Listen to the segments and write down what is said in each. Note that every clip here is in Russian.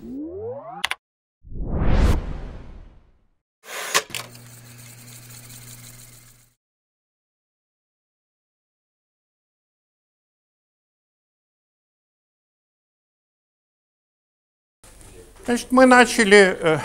Значит, мы начали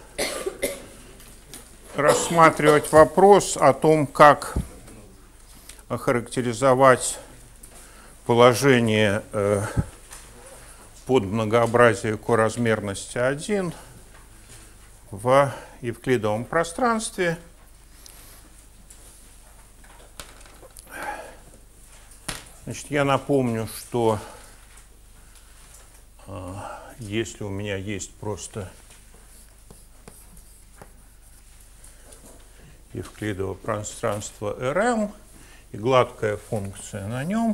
рассматривать вопрос о том, как охарактеризовать положение под многообразие коразмерности 1 в евклидовом пространстве. Значит, я напомню, что если у меня есть просто евклидово пространство Rm и гладкая функция на нем,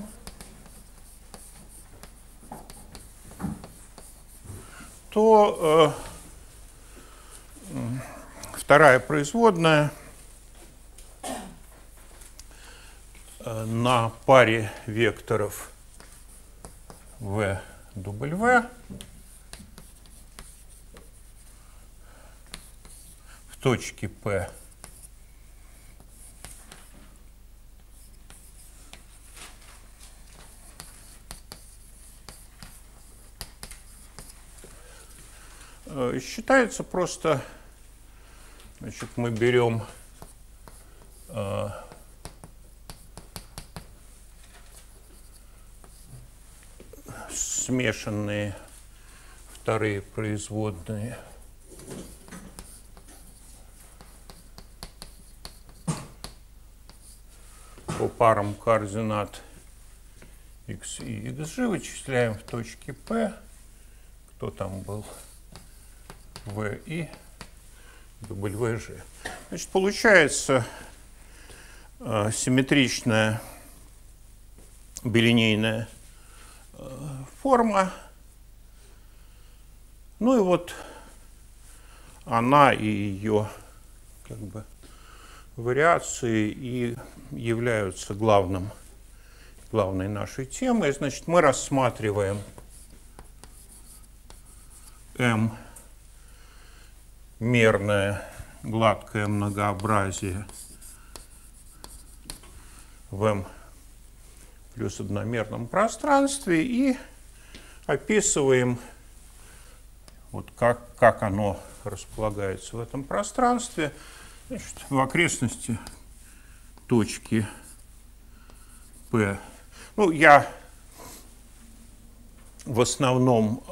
то вторая производная на паре векторов v w в точке P считается просто, значит, мы берем смешанные вторые производные по парам координат x и xg, вычисляем в точке P, кто там был, v и wg. Значит, получается симметричная билинейная форма. Ну и вот она и ее как бы вариации и являются главной нашей темой. Значит, мы рассматриваем M мерное гладкое многообразие в M плюс одномерном пространстве и описываем, вот как оно располагается в этом пространстве. Значит, в окрестности точки P. Ну, я в основном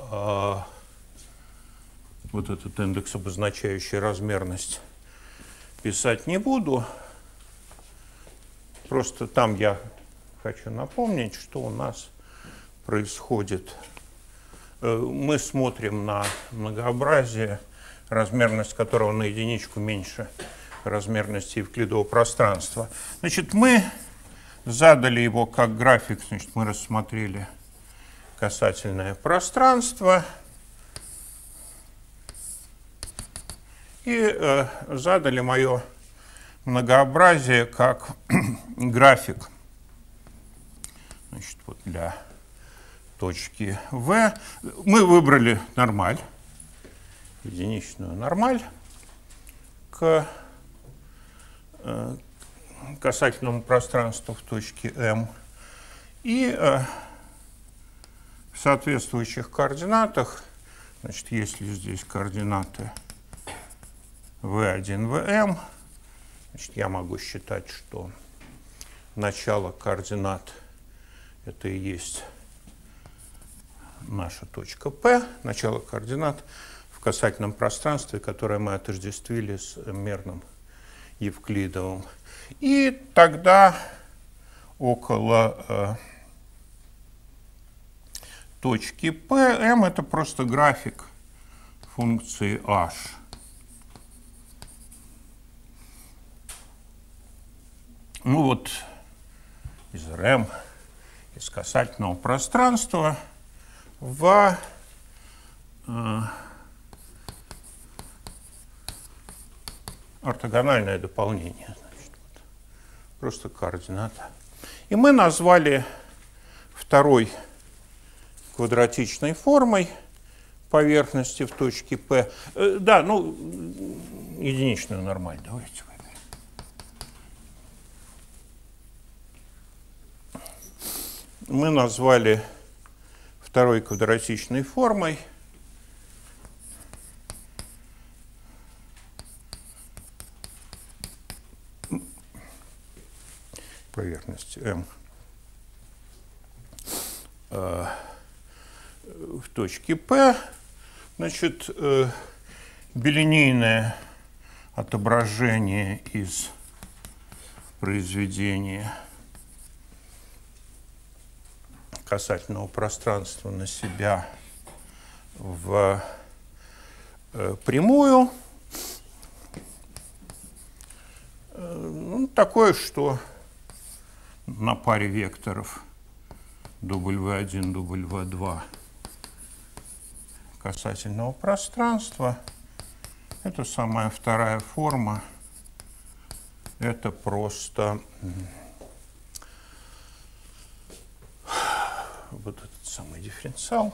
вот этот индекс, обозначающий размерность, писать не буду. Просто там я хочу напомнить, что у нас происходит. Мы смотрим на многообразие, размерность которого на единичку меньше размерности евклидового пространства. Значит, мы задали его как график, значит, мы рассмотрели касательное пространство и задали мое многообразие как график. Значит, вот для точки V мы выбрали нормаль, единичную нормаль к касательному пространству в точке M. И в соответствующих координатах, значит, если здесь координаты V1, Vm, значит, я могу считать, что начало координат это и есть наша точка P, начало координат в касательном пространстве, которое мы отождествили с мерным евклидовым. И тогда около точки P, M это просто график функции h. Ну вот из Rm, из касательного пространства в ортогональное дополнение. Значит, вот, просто координата. И мы назвали второй квадратичной формой поверхности в точке P. Да, ну, единичную нормаль давайте выберем. Мы назвали второй квадратичной формой. Поверхность M в точке P. Значит, билинейное отображение из произведения касательного пространства на себя в прямую. Ну, такое, что на паре векторов W1, W2 касательного пространства. Это самая вторая форма. Это просто вот этот самый дифференциал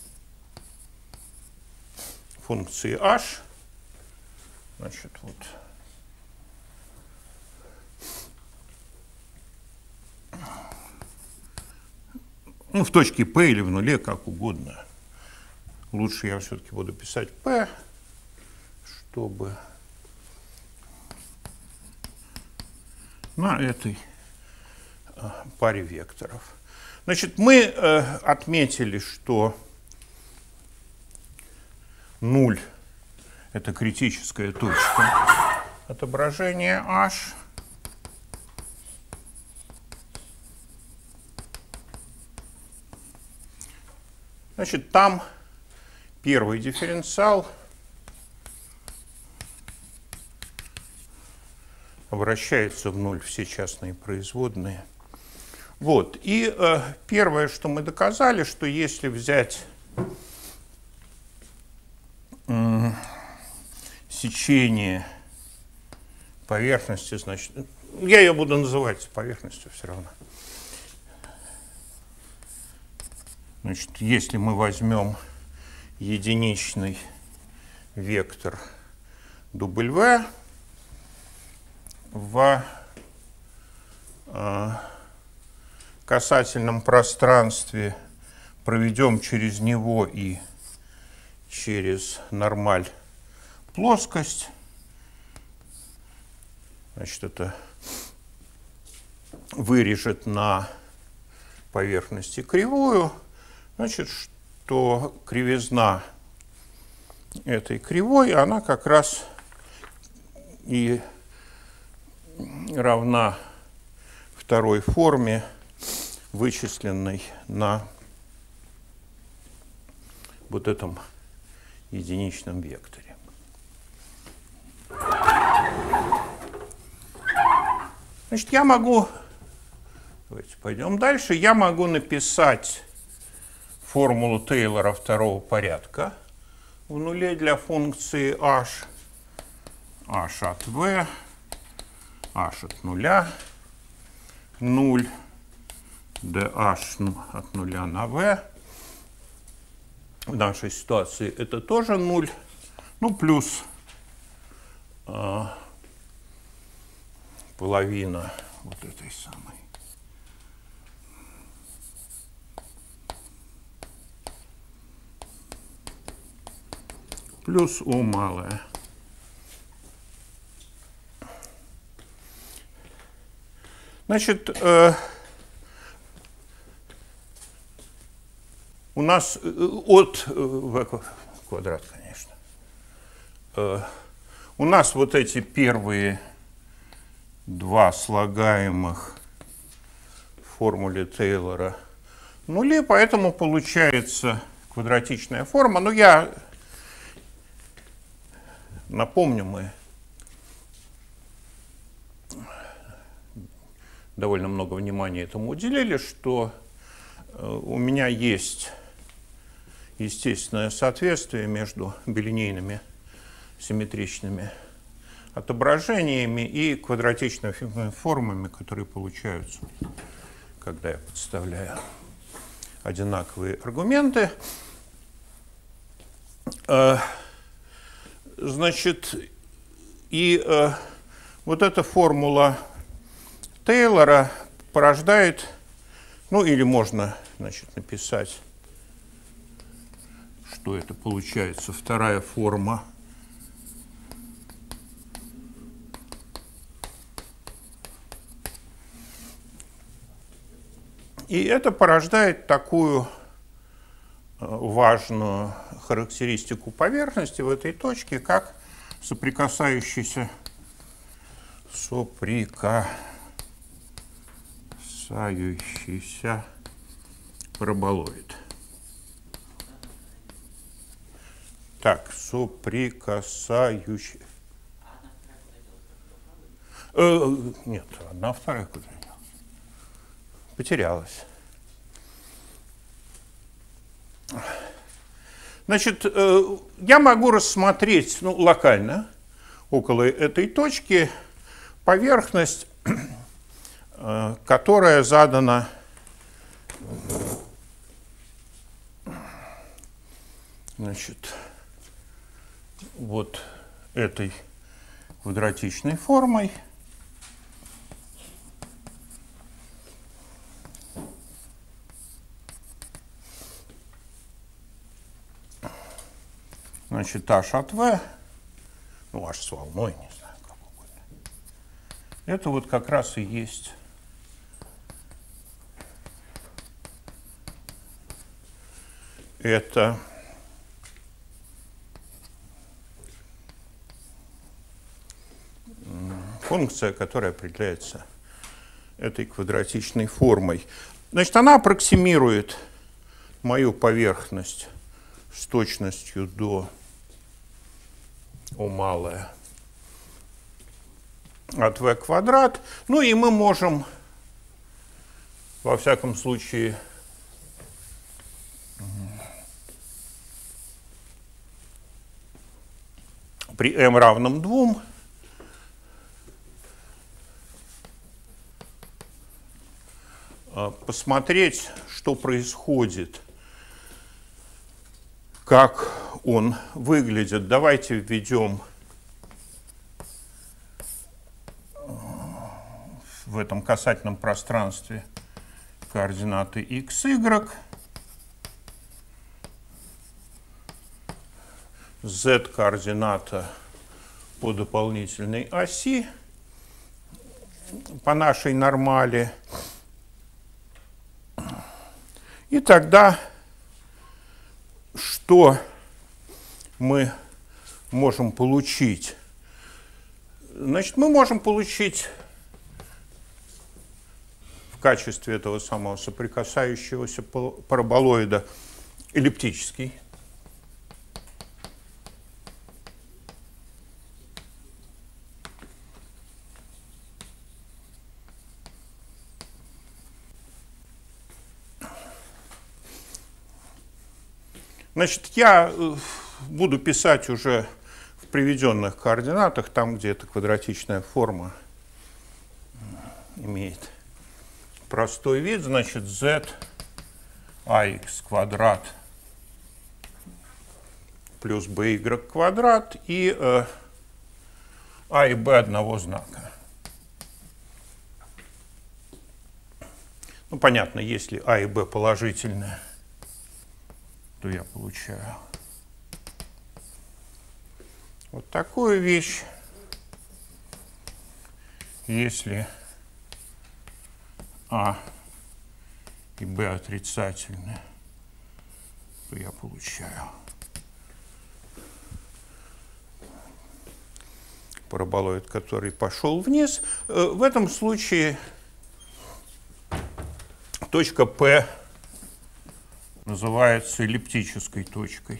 функции h. Значит, вот ну, в точке P или в нуле, как угодно. Лучше я все-таки буду писать P, чтобы на этой паре векторов. Значит, мы отметили, что 0 – это критическая точка отображения h. Значит, там первый дифференциал обращается в 0 все частные производные. Вот. И первое, что мы доказали, что если взять сечение поверхности, значит, я ее буду называть поверхностью все равно. Значит, если мы возьмем единичный вектор W в касательном пространстве, проведем через него и через нормаль плоскость, значит, это вырежет на поверхности кривую. Значит, что кривизна этой кривой, она как раз и равна второй форме, вычисленной на вот этом единичном векторе. Значит, я могу, давайте пойдем дальше, я могу написать формулу Тейлора второго порядка в нуле для функции h, h от v, h от нуля, 0, dh от нуля на v. В нашей ситуации это тоже 0, ну плюс половина вот этой самой. Плюс u малое. Значит, у нас от v квадрат, конечно. У нас вот эти первые два слагаемых в формуле Тейлора нули, поэтому получается квадратичная форма. Но я напомню, мы довольно много внимания этому уделили, что у меня есть естественное соответствие между билинейными симметричными отображениями и квадратичными формами, которые получаются, когда я подставляю одинаковые аргументы. Значит, и вот эта формула Тейлора порождает, ну или можно, значит, написать, что это получается, вторая форма и это порождает такую важную характеристику поверхности в этой точке, как соприкасающийся параболоид. Так, соприкасающий. Нет, одна вторая куда делась? Потерялась. Значит, я могу рассмотреть, ну, локально, около этой точки, поверхность, которая задана значит, вот этой квадратичной формой. Значит, h от v, ну, h с волной, не знаю, как угодно. Это вот как раз и есть это функция, которая определяется этой квадратичной формой. Значит, она аппроксимирует мою поверхность с точностью до О малое от v квадрат. Ну и мы можем, во всяком случае, при m равном 2 посмотреть, что происходит, как он выглядит. Давайте введем в этом касательном пространстве координаты x, y. Z-координата по дополнительной оси по нашей нормали. И тогда что мы можем получить? Значит, мы можем получить в качестве этого самого соприкасающегося параболоида эллиптический. Значит, я буду писать уже в приведенных координатах, там, где эта квадратичная форма имеет простой вид. Значит, z ax квадрат плюс by квадрат и a и b одного знака. Ну, понятно, если a и b положительные, то я получаю вот такую вещь. Если А и Б отрицательны, то я получаю параболоид, который пошел вниз. В этом случае точка P называется эллиптической точкой.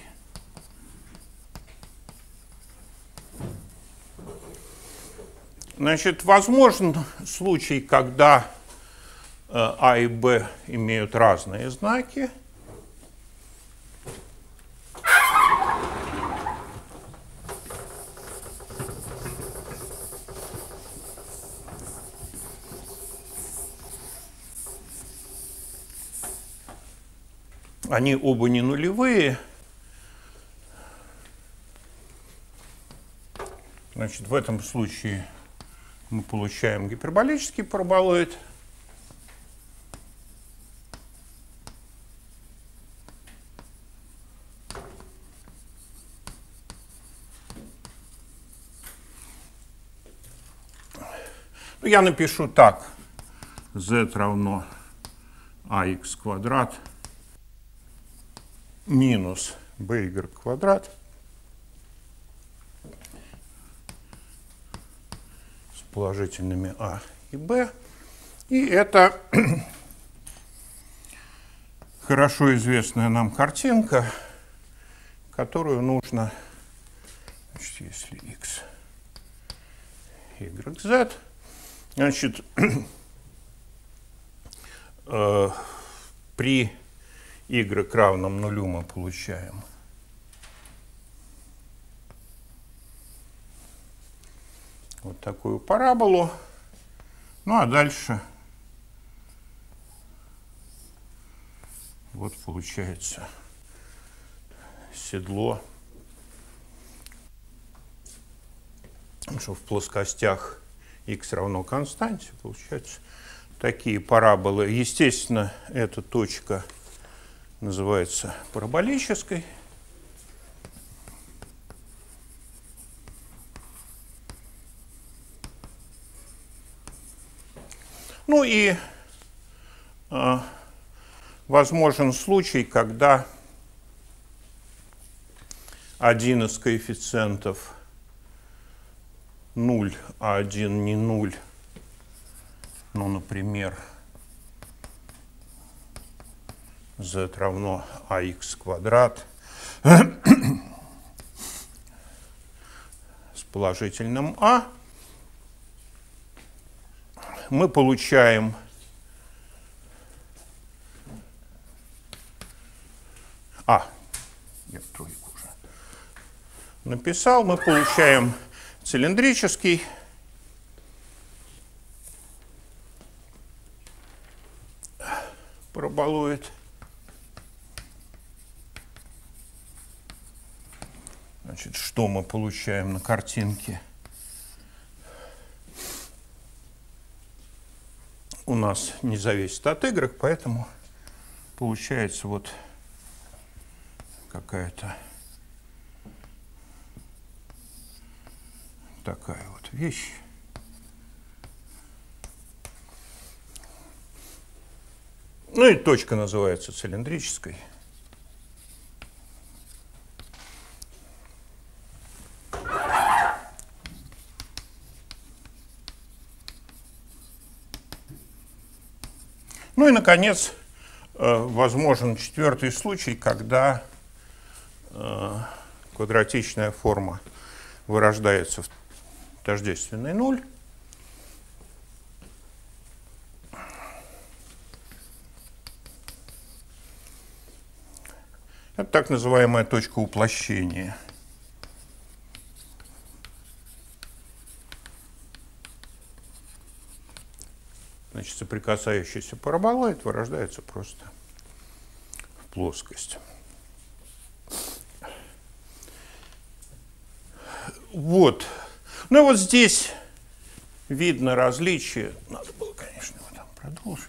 Значит, возможен случай, когда А и Б имеют разные знаки. Они оба не нулевые. Значит, в этом случае мы получаем гиперболический параболоид. Я напишу так. Z равно ax квадрат минус by квадрат с положительными а и b. И это хорошо известная нам картинка, которую нужно, значит, если x, y, z, значит, при y равном нулю мы получаем вот такую параболу. Ну а дальше вот получается седло, что в плоскостях x равно константе получается такие параболы. Естественно, эта точка называется параболической. Ну и возможен случай, когда один из коэффициентов 0, а один не 0, ну, например, z равно ax квадрат с положительным а, мы получаем я тройку уже написал, мы получаем цилиндрический параболоид. Значит, что мы получаем на картинке? У нас не зависит от y, поэтому получается вот какая-то такая вот вещь. Ну и точка называется цилиндрической. Ну и, наконец, возможен четвертый случай, когда квадратичная форма вырождается в тождественный нуль. Это так называемая точка уплощения. Значит, соприкасающийся параболоид вырождается просто в плоскость. Вот. Ну и вот здесь видно различие. Надо было, конечно, его там продолжить.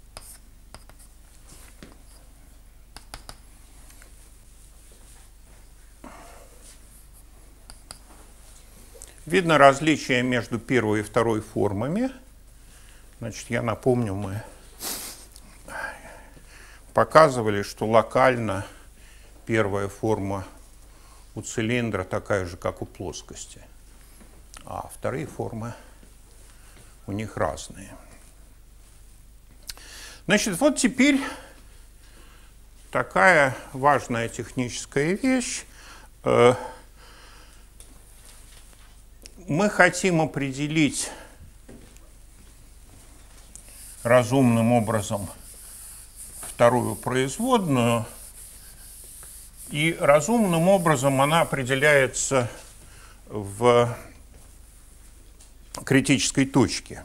Видно различие между первой и второй формами. Значит, я напомню, мы показывали, что локально первая форма у цилиндра такая же, как у плоскости, а вторые формы у них разные. Значит, вот теперь такая важная техническая вещь. Мы хотим определить разумным образом вторую производную, и разумным образом она определяется в критической точке.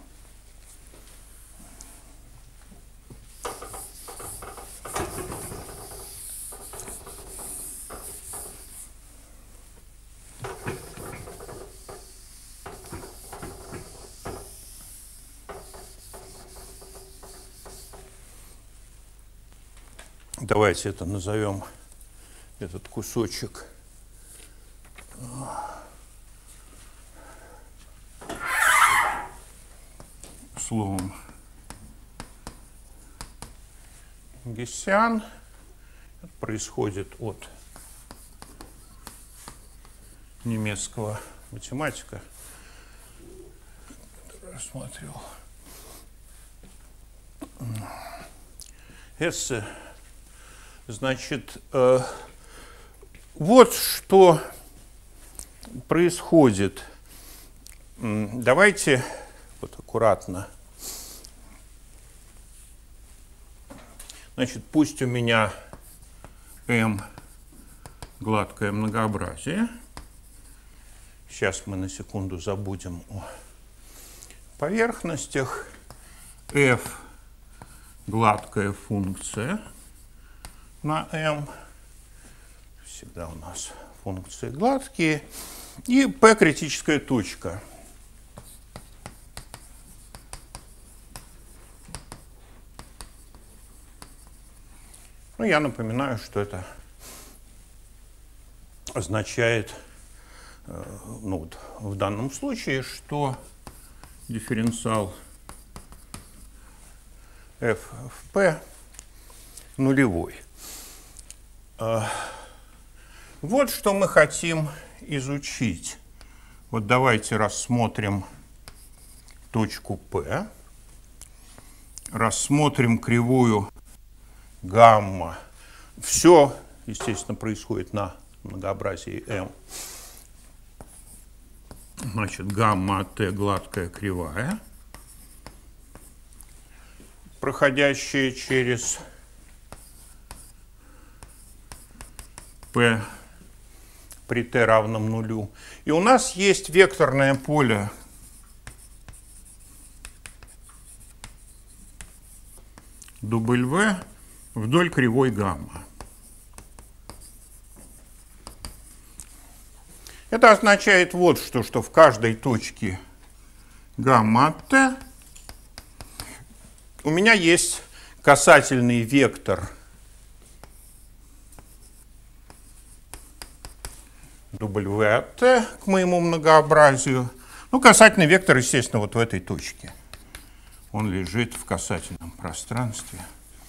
Давайте это назовем, этот кусочек словом Гессиан. Это происходит от немецкого математика, который рассматривал Гессе. Значит, вот что происходит. Давайте вот аккуратно. Значит, пусть у меня M гладкое многообразие. Сейчас мы на секунду забудем о поверхностях. F гладкая функция на M. Всегда у нас функции гладкие. И P критическая точка. Ну, я напоминаю, что это означает, ну, вот в данном случае, что дифференциал f в p нулевой. Вот что мы хотим изучить. Вот давайте рассмотрим точку P, рассмотрим кривую гамма. Все, естественно, происходит на многообразии m. Значит, гамма от t гладкая кривая, проходящая через p при t равном нулю. И у нас есть векторное поле W вдоль кривой гамма. Это означает вот что в каждой точке гамма от t у меня есть касательный вектор W от t к моему многообразию. Ну, касательный вектор, естественно, вот в этой точке. Он лежит в касательном пространстве.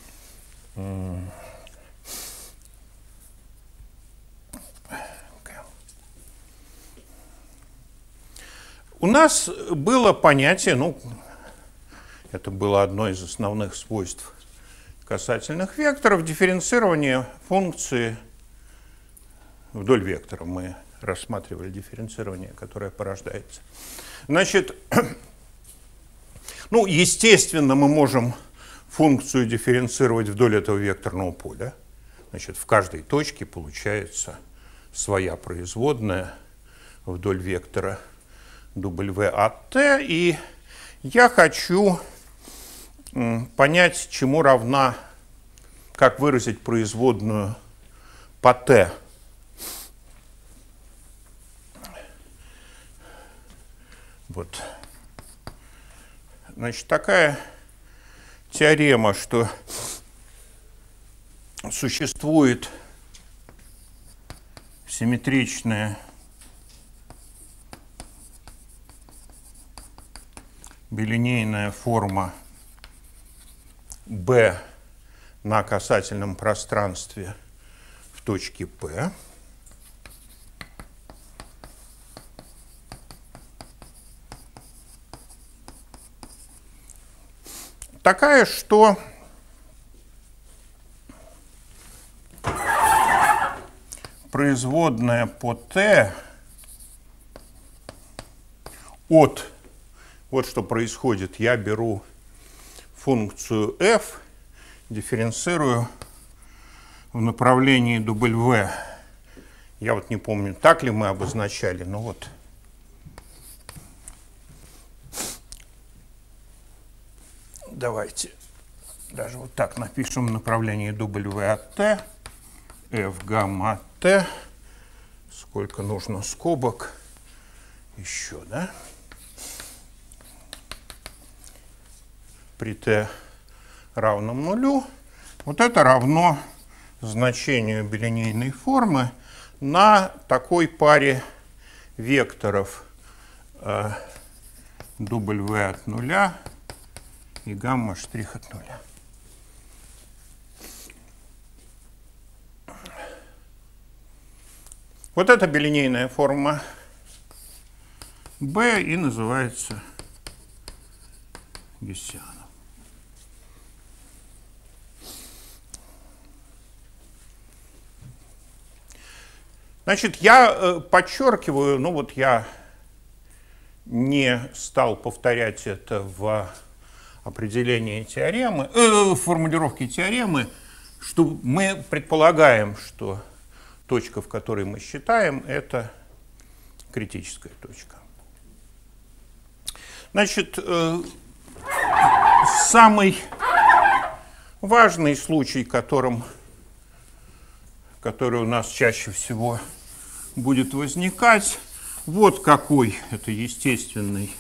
У нас было понятие, ну, это было одно из основных свойств касательных векторов, дифференцирование функции вдоль вектора. Мы рассматривали дифференцирование, которое порождается. Значит, ну, естественно, мы можем функцию дифференцировать вдоль этого векторного поля. Значит, в каждой точке получается своя производная вдоль вектора W от t. И я хочу понять, чему равна, как выразить производную по t. Вот. Значит, такая теорема, что существует симметричная билинейная форма B на касательном пространстве в точке P. Такая, что производная по t от, вот что происходит, я беру функцию f, дифференцирую в направлении W. Я вот не помню, так ли мы обозначали, но вот. Давайте даже вот так напишем направление W от t, f гамма от t. Сколько нужно скобок еще, да? При t равном нулю. Вот это равно значению билинейной формы на такой паре векторов W от нуля и гамма штрих от нуля. Вот эта билинейная форма B и называется Гессианом. Значит, я подчеркиваю, ну вот я не стал повторять это в определении теоремы, в формулировке теоремы, что мы предполагаем, что точка, в которой мы считаем, это критическая точка. Значит, самый важный случай, который у нас чаще всего будет возникать, вот какой. Это естественный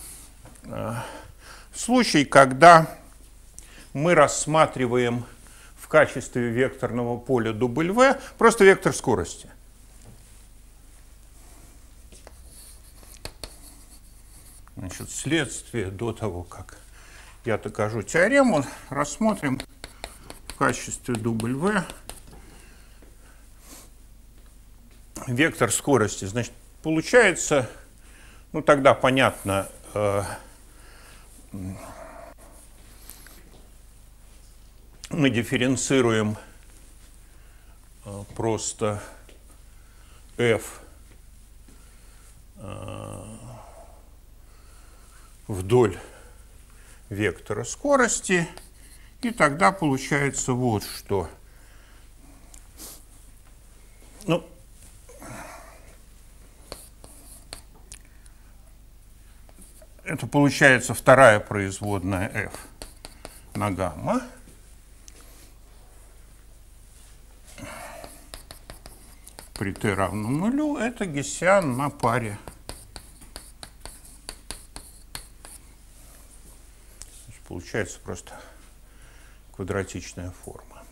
случай, когда мы рассматриваем в качестве векторного поля W просто вектор скорости. Значит, следствие до того, как я докажу теорему, рассмотрим в качестве W вектор скорости. Значит, получается, ну тогда понятно, мы дифференцируем просто f вдоль вектора скорости, и тогда получается вот что. Ну, это получается вторая производная f на гамма. При t равном нулю это Гессиан на паре. Значит, получается просто квадратичная форма.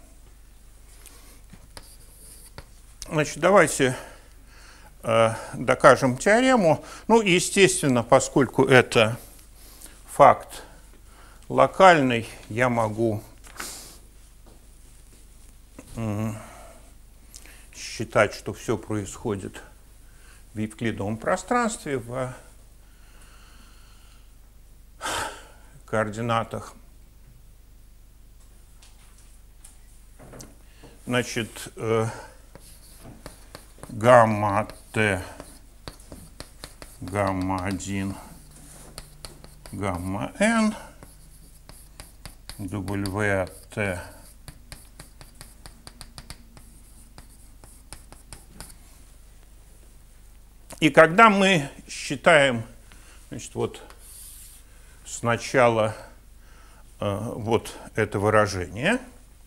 Значит, давайте докажем теорему. Ну, естественно, поскольку это факт локальный, я могу считать, что все происходит в евклидовом пространстве в координатах. Значит, гамма от t, гамма 1, гамма n, w от t, и когда мы считаем, значит, вот сначала вот это выражение,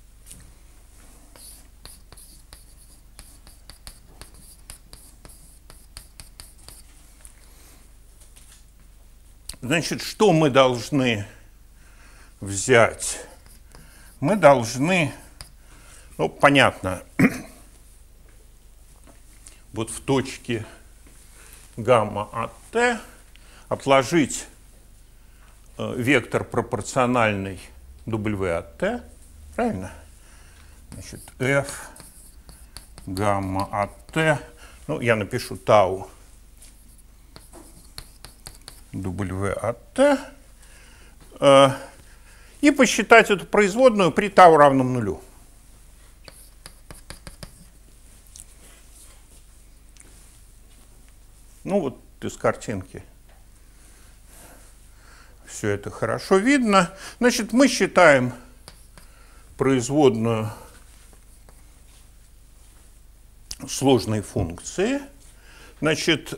значит, что мы должны взять? Мы должны, ну, понятно, вот в точке гамма от t отложить вектор пропорциональный w от t, правильно? Значит, f гамма от t, ну, я напишу тау w от t, и посчитать эту производную при тау равном нулю. Ну вот из картинки все это хорошо видно. Значит, мы считаем производную сложной функции. Значит,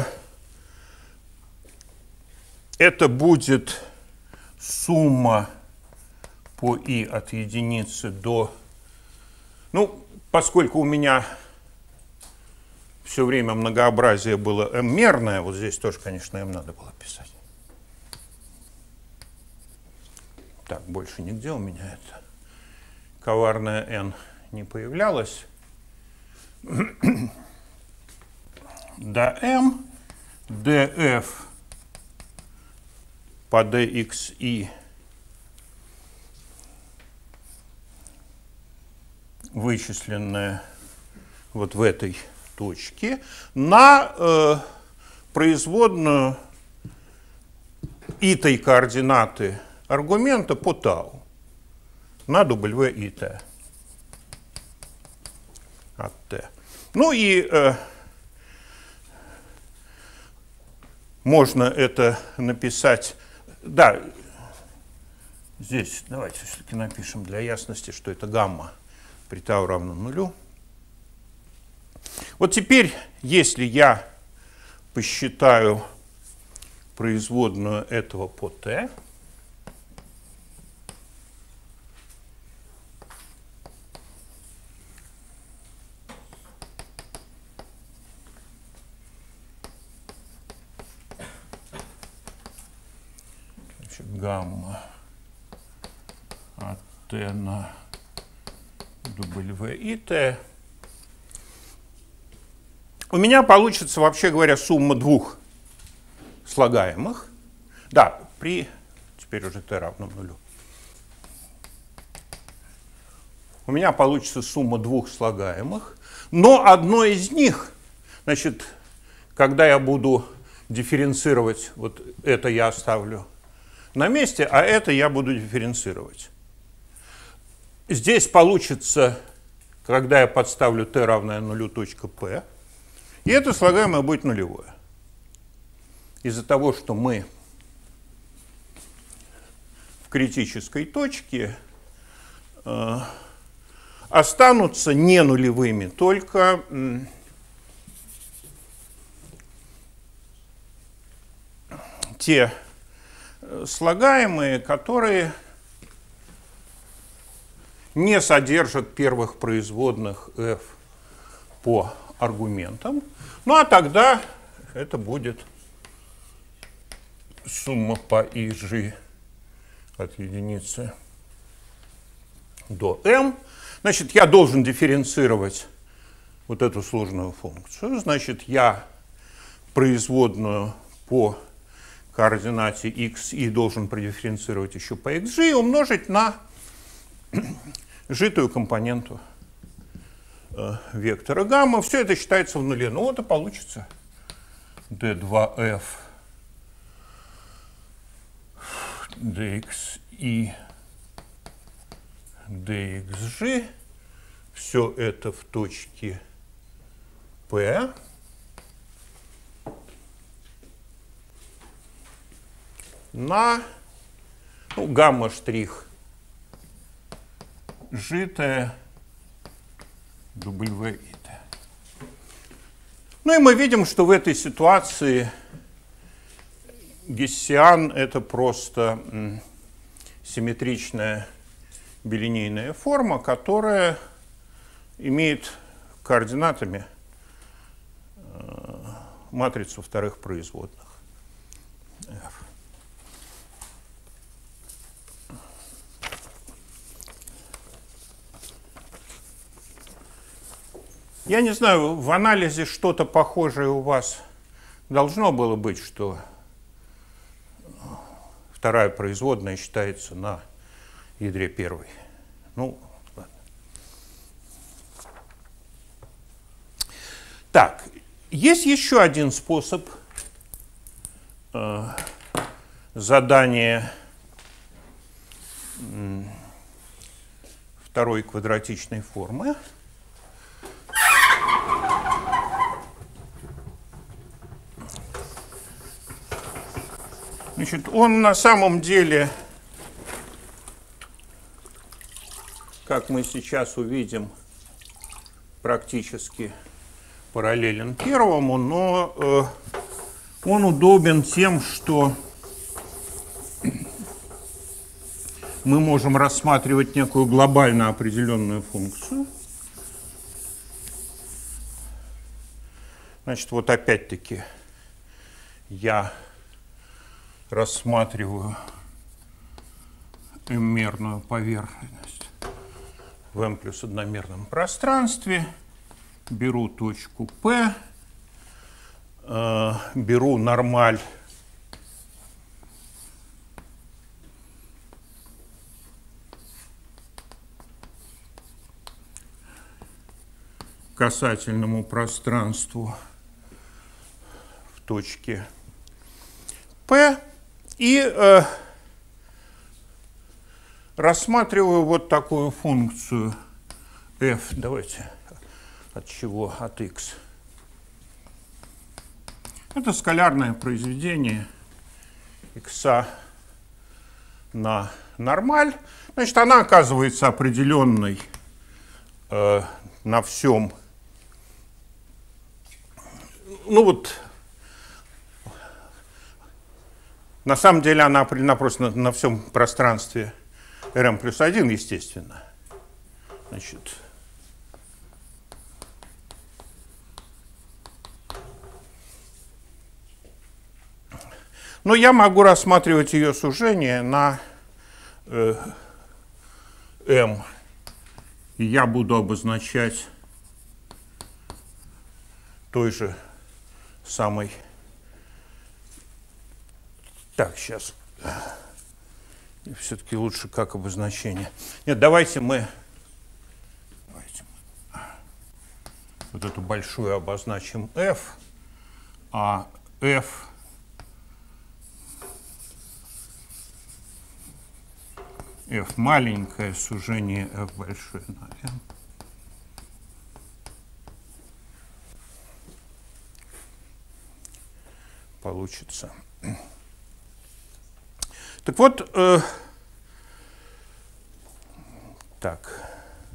это будет сумма по i от единицы до... Ну, поскольку у меня все время многообразие было m-мерное, вот здесь тоже, конечно, m надо было писать. Так, больше нигде у меня это коварное n не появлялось. dm df по dxi вычисленное вот в этой точке на производную итой координаты аргумента по тау на w и t от t. Ну и можно это написать, да, здесь давайте все-таки напишем для ясности, что это гамма при тау равно нулю. Вот теперь, если я посчитаю производную этого по t, гамма от t на w и t, у меня получится, вообще говоря, сумма двух слагаемых. Да, при, теперь уже t равно нулю. У меня получится сумма двух слагаемых, но одно из них, значит, когда я буду дифференцировать, вот это я оставлю на месте, а это я буду дифференцировать. Здесь получится, когда я подставлю t равное нулю точка p, и это слагаемое будет нулевое. Из-за того, что мы в критической точке, останутся не нулевыми только те слагаемые, которые не содержат первых производных f по аргументам. Ну а тогда это будет сумма по ij от единицы до m. Значит, я должен дифференцировать вот эту сложную функцию. Значит, я производную по координате x и должен продифференцировать еще по xg и умножить на житую компоненту вектора гамма. Все это считается в нуле. Ну вот и получится d2f dxi dxg. Все это в точке P на гамма штрих житое w и t. Ну и мы видим, что в этой ситуации гессиан — это просто симметричная билинейная форма, которая имеет координатами матрицу вторых производных. Я не знаю, в анализе что-то похожее у вас должно было быть, что вторая производная считается на ядре первой. Ну, ладно. Так, есть еще один способ задания второй квадратичной формы. Значит, он на самом деле, как мы сейчас увидим, практически параллелен первому, но он удобен тем, что мы можем рассматривать некую глобально определенную функцию. Значит, вот опять-таки я рассматриваю m-мерную поверхность в m плюс одномерном пространстве, беру точку P, беру нормаль касательному пространству в точке P и рассматриваю вот такую функцию f. Давайте от чего? От x. Это скалярное произведение x на нормаль. Значит, она оказывается определенной на всем. Ну вот, на самом деле она определена просто на всем пространстве Rm плюс 1, естественно. Значит, но я могу рассматривать ее сужение на m. И я буду обозначать той же самой. Так, сейчас. Все-таки лучше как обозначение. Нет, давайте мы вот эту большую обозначим f, а f маленькое сужение f большое на m. Получится. Так вот, так,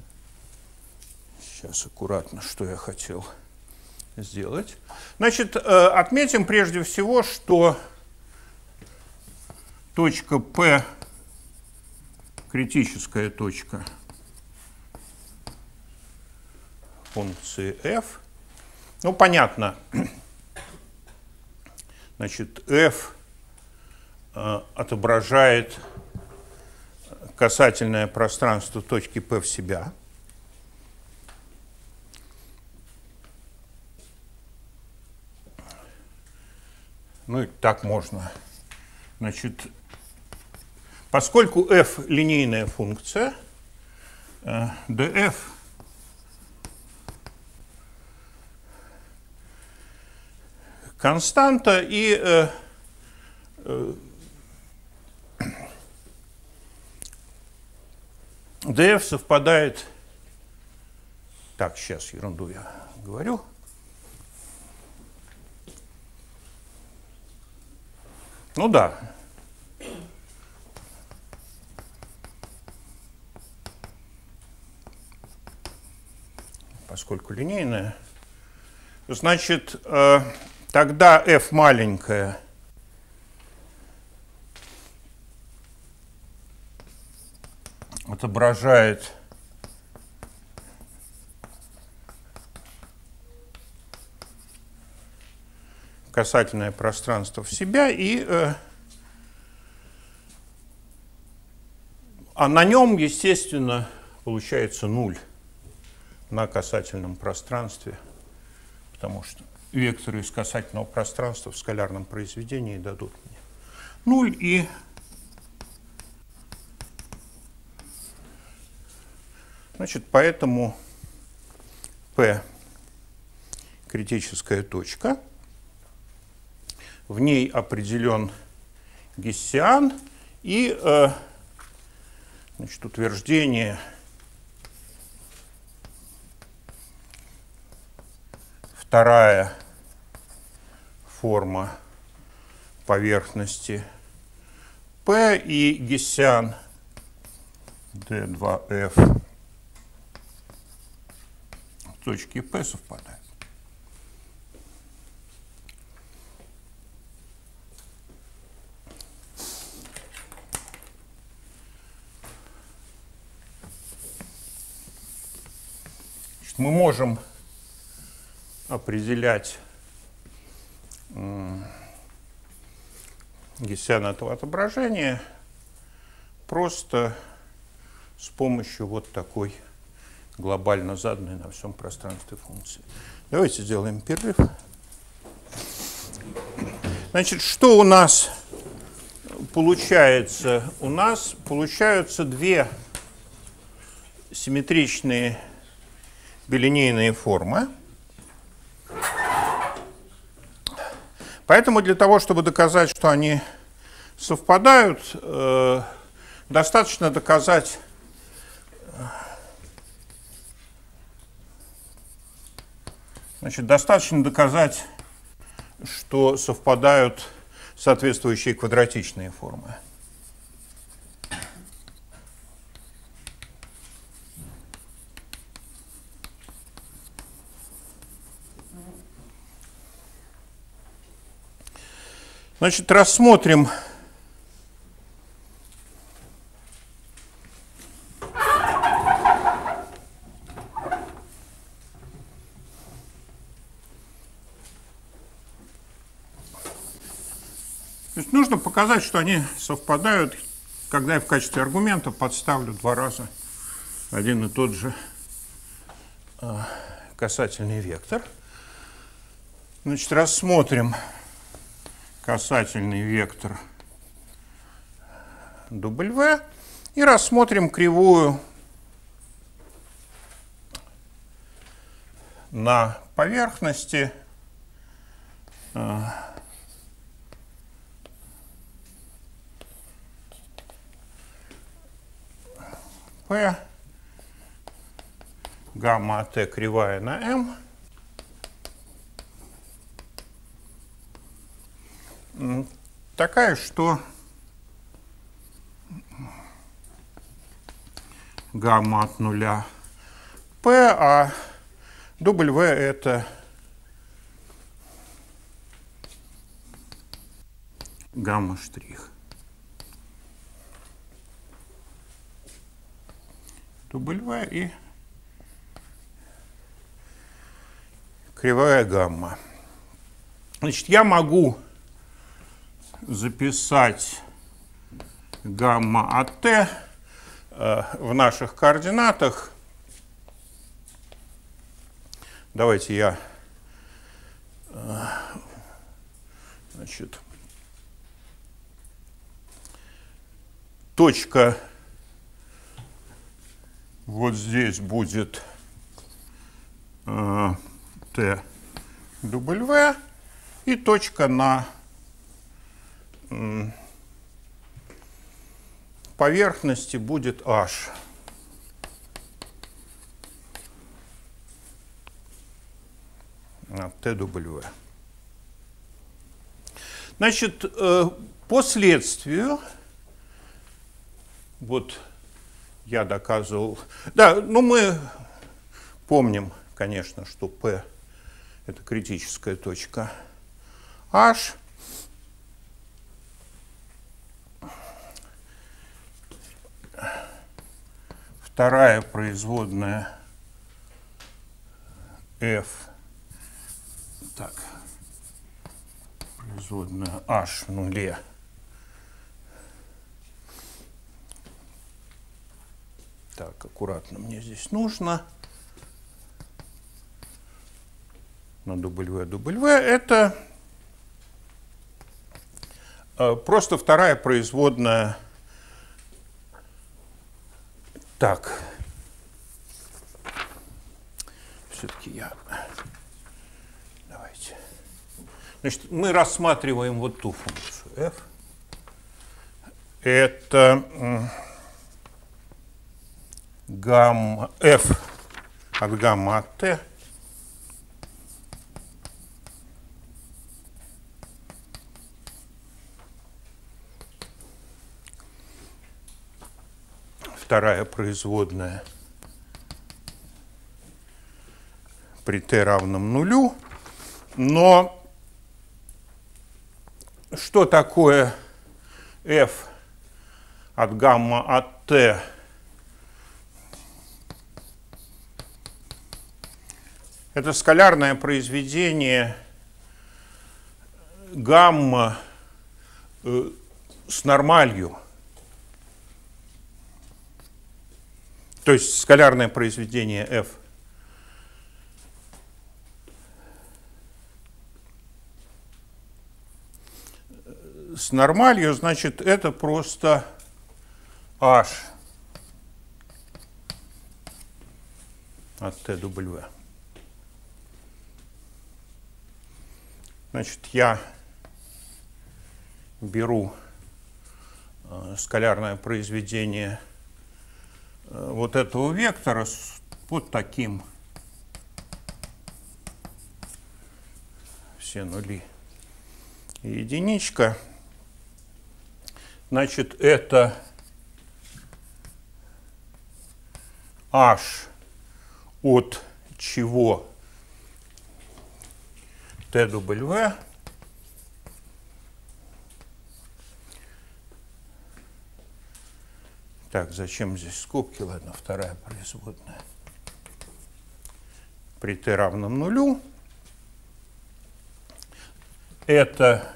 сейчас аккуратно, что я хотел сделать. Значит, отметим прежде всего, что точка P, критическая точка функции f, ну, понятно, значит, f отображает касательное пространство точки P в себя. Ну и так можно. Значит, поскольку f линейная функция, df константа и df совпадает. Так, сейчас ерунду я говорю. Ну да. Поскольку линейная, значит, тогда f маленькая отображает касательное пространство в себя, и а на нем, естественно, получается нуль на касательном пространстве, потому что векторы из касательного пространства в скалярном произведении дадут мне нуль, и значит, поэтому P критическая точка, в ней определен гессиан, и значит, утверждение вторая форма поверхности P и гессиан D2F в точке P совпадают. Значит, мы можем определять гессиан этого отображения просто с помощью вот такой глобально заданной на всем пространстве функции. Давайте сделаем перерыв. Значит, что у нас получается? У нас получаются две симметричные билинейные формы. Поэтому для того, чтобы доказать, что они совпадают, достаточно доказать что совпадают соответствующие квадратичные формы. Значит, рассмотрим То есть нужно показать, что они совпадают, когда я в качестве аргумента подставлю два раза один и тот же касательный вектор. Значит, рассмотрим касательный вектор W и рассмотрим кривую на поверхности P, гамма T кривая на M. Такая, что гамма от нуля P, а W это гамма штрих. W и кривая гамма. Значит, я могу записать гамма от t в наших координатах. Давайте я значит, точка вот здесь будет t w и точка на поверхности будет h. tw. Значит, по следствию, вот я доказывал, да, ну мы помним, конечно, что P это критическая точка H. Вторая производная F, так, производная H в нуле. Так, аккуратно мне здесь нужно. На W это просто вторая производная. Так, все-таки давайте. Значит, мы рассматриваем вот ту функцию f. Это гамма f от гамма от t вторая производная при t равном нулю. Но что такое f от гамма от t? Это скалярное произведение гамма с нормалью. то есть скалярное произведение f с нормалью, значит, это просто h от tw. Значит, я беру скалярное произведение вот этого вектора с вот таким все нули и единичка. Значит, это h от чего tw Так, зачем здесь скобки? Ладно, вторая производная. При t равном нулю это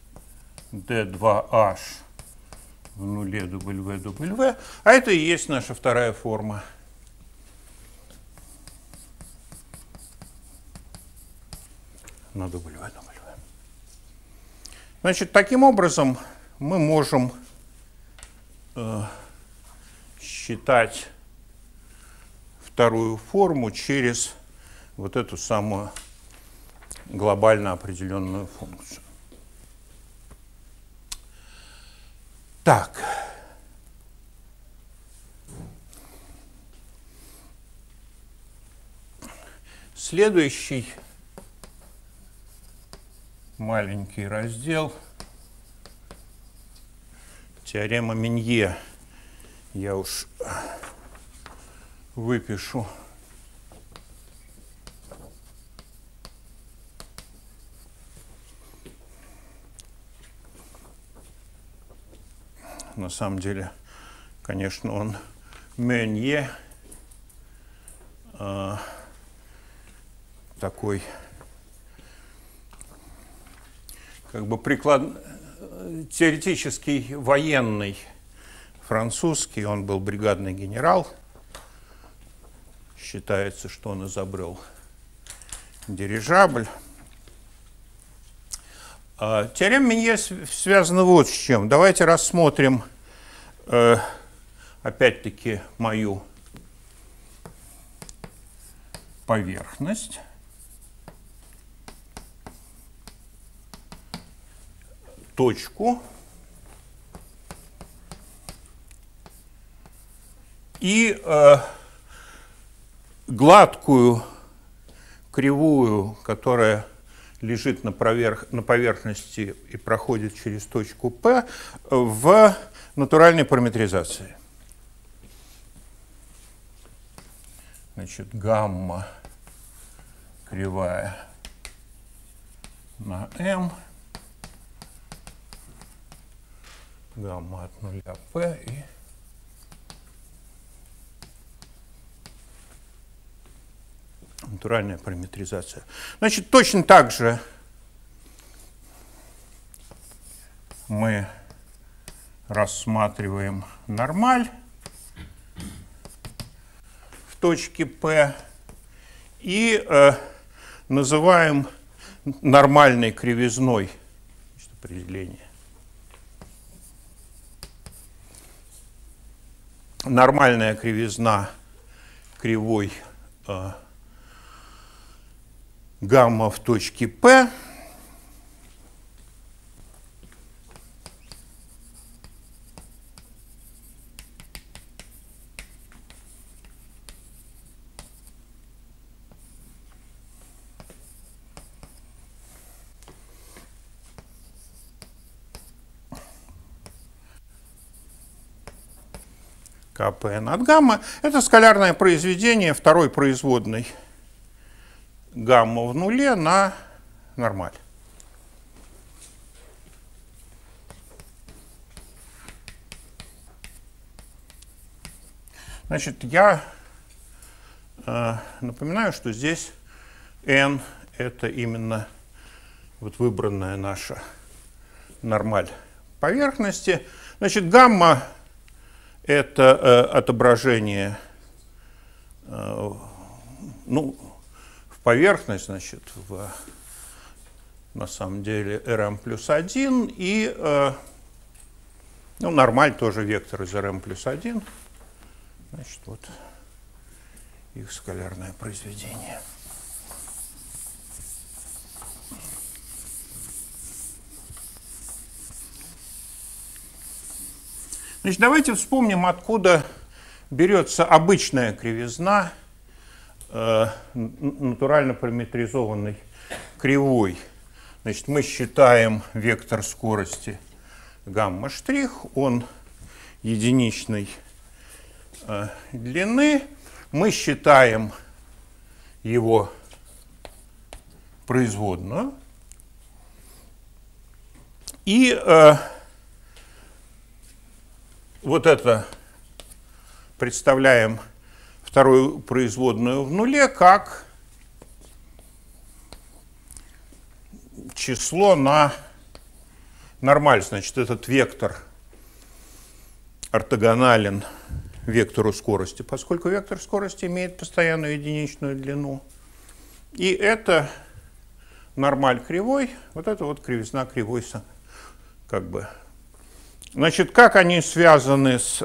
d2h в нуле w, а это и есть наша вторая форма. На w. Значит, таким образом мы можем считать вторую форму через вот эту самую глобально определенную функцию. Так. Следующий маленький раздел теорема Минье. Я уж выпишу. На самом деле, конечно, он Минье, такой как бы теоретический военный французский, он был бригадный генерал. Считается, что он изобрел дирижабль. Теорема Минье связана вот с чем. Давайте рассмотрим опять-таки мою поверхность. Точку и гладкую кривую, которая лежит на поверхности и проходит через точку P в натуральной параметризации. Значит, гамма кривая на m, гамма от нуля P и натуральная параметризация. Значит, точно так же мы рассматриваем нормаль в точке P и называем нормальной кривизной определение. Нормальная кривизна кривой гамма в точке P КПН от гамма. Это скалярное произведение второй производной гамма в нуле на нормаль. Значит, я напоминаю, что здесь n – это именно вот выбранная наша нормаль поверхности. Значит, гамма – это отображение ну, в поверхность, значит, на самом деле Rm плюс 1, и ну, нормаль тоже вектор из Rm плюс 1. Значит, вот их скалярное произведение. Значит, давайте вспомним, откуда берется обычная кривизна натурально параметризованной кривой. Значит, мы считаем вектор скорости гамма-штрих, он единичной длины. Мы считаем его производную. И вот это представляем вторую производную в нуле как число на нормаль. Значит, этот вектор ортогонален вектору скорости, поскольку вектор скорости имеет постоянную единичную длину. И это нормаль кривой, вот это вот кривизна кривой, как бы. Значит, как они связаны с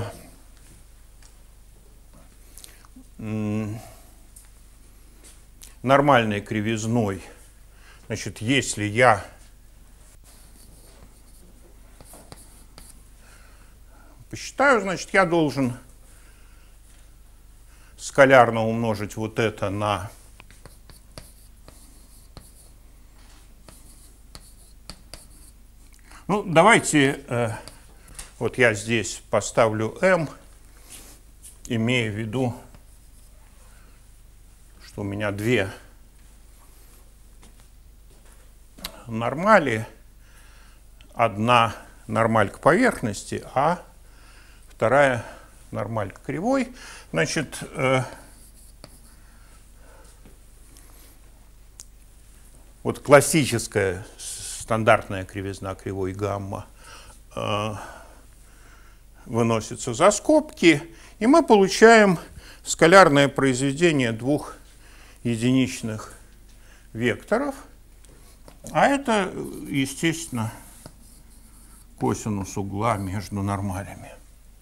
нормальной кривизной? Значит, если я посчитаю, значит, я должен скалярно умножить вот это на ну, давайте, вот я здесь поставлю m, имея в виду, что у меня две нормали. Одна нормаль к поверхности, а вторая нормаль к кривой. Значит, вот классическая стандартная кривизна кривой гамма выносится за скобки, и мы получаем скалярное произведение двух единичных векторов. А это, естественно, косинус угла между нормалями.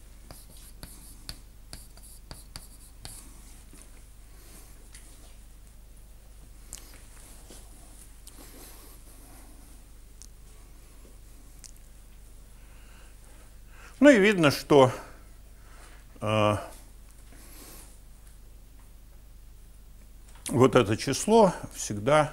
Ну и видно, что вот это число всегда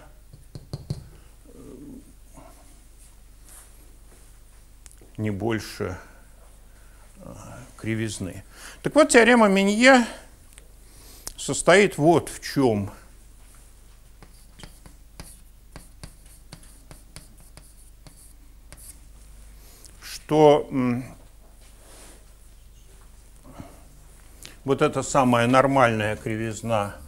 не больше кривизны. Так вот, теорема Менье состоит вот в чем. Что вот эта самая нормальная кривизна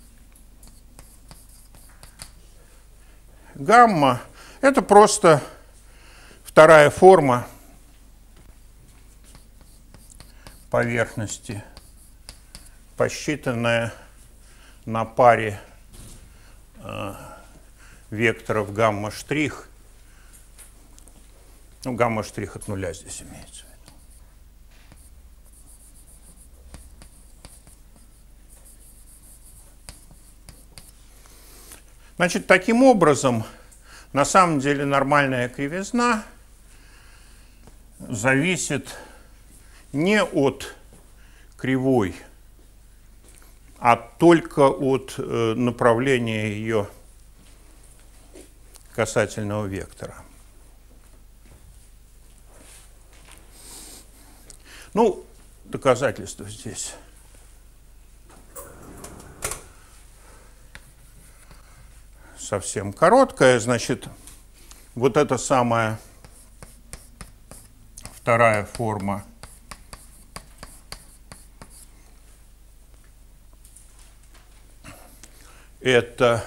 гамма – это просто вторая форма поверхности, посчитанная на паре векторов гамма-штрих. Ну, гамма-штрих от нуля здесь имеется в виду. Значит, таким образом, на самом деле нормальная кривизна зависит не от кривой, а только от направления ее касательного вектора. Ну, доказательство здесь. Совсем короткое, значит, вот эта самая вторая форма это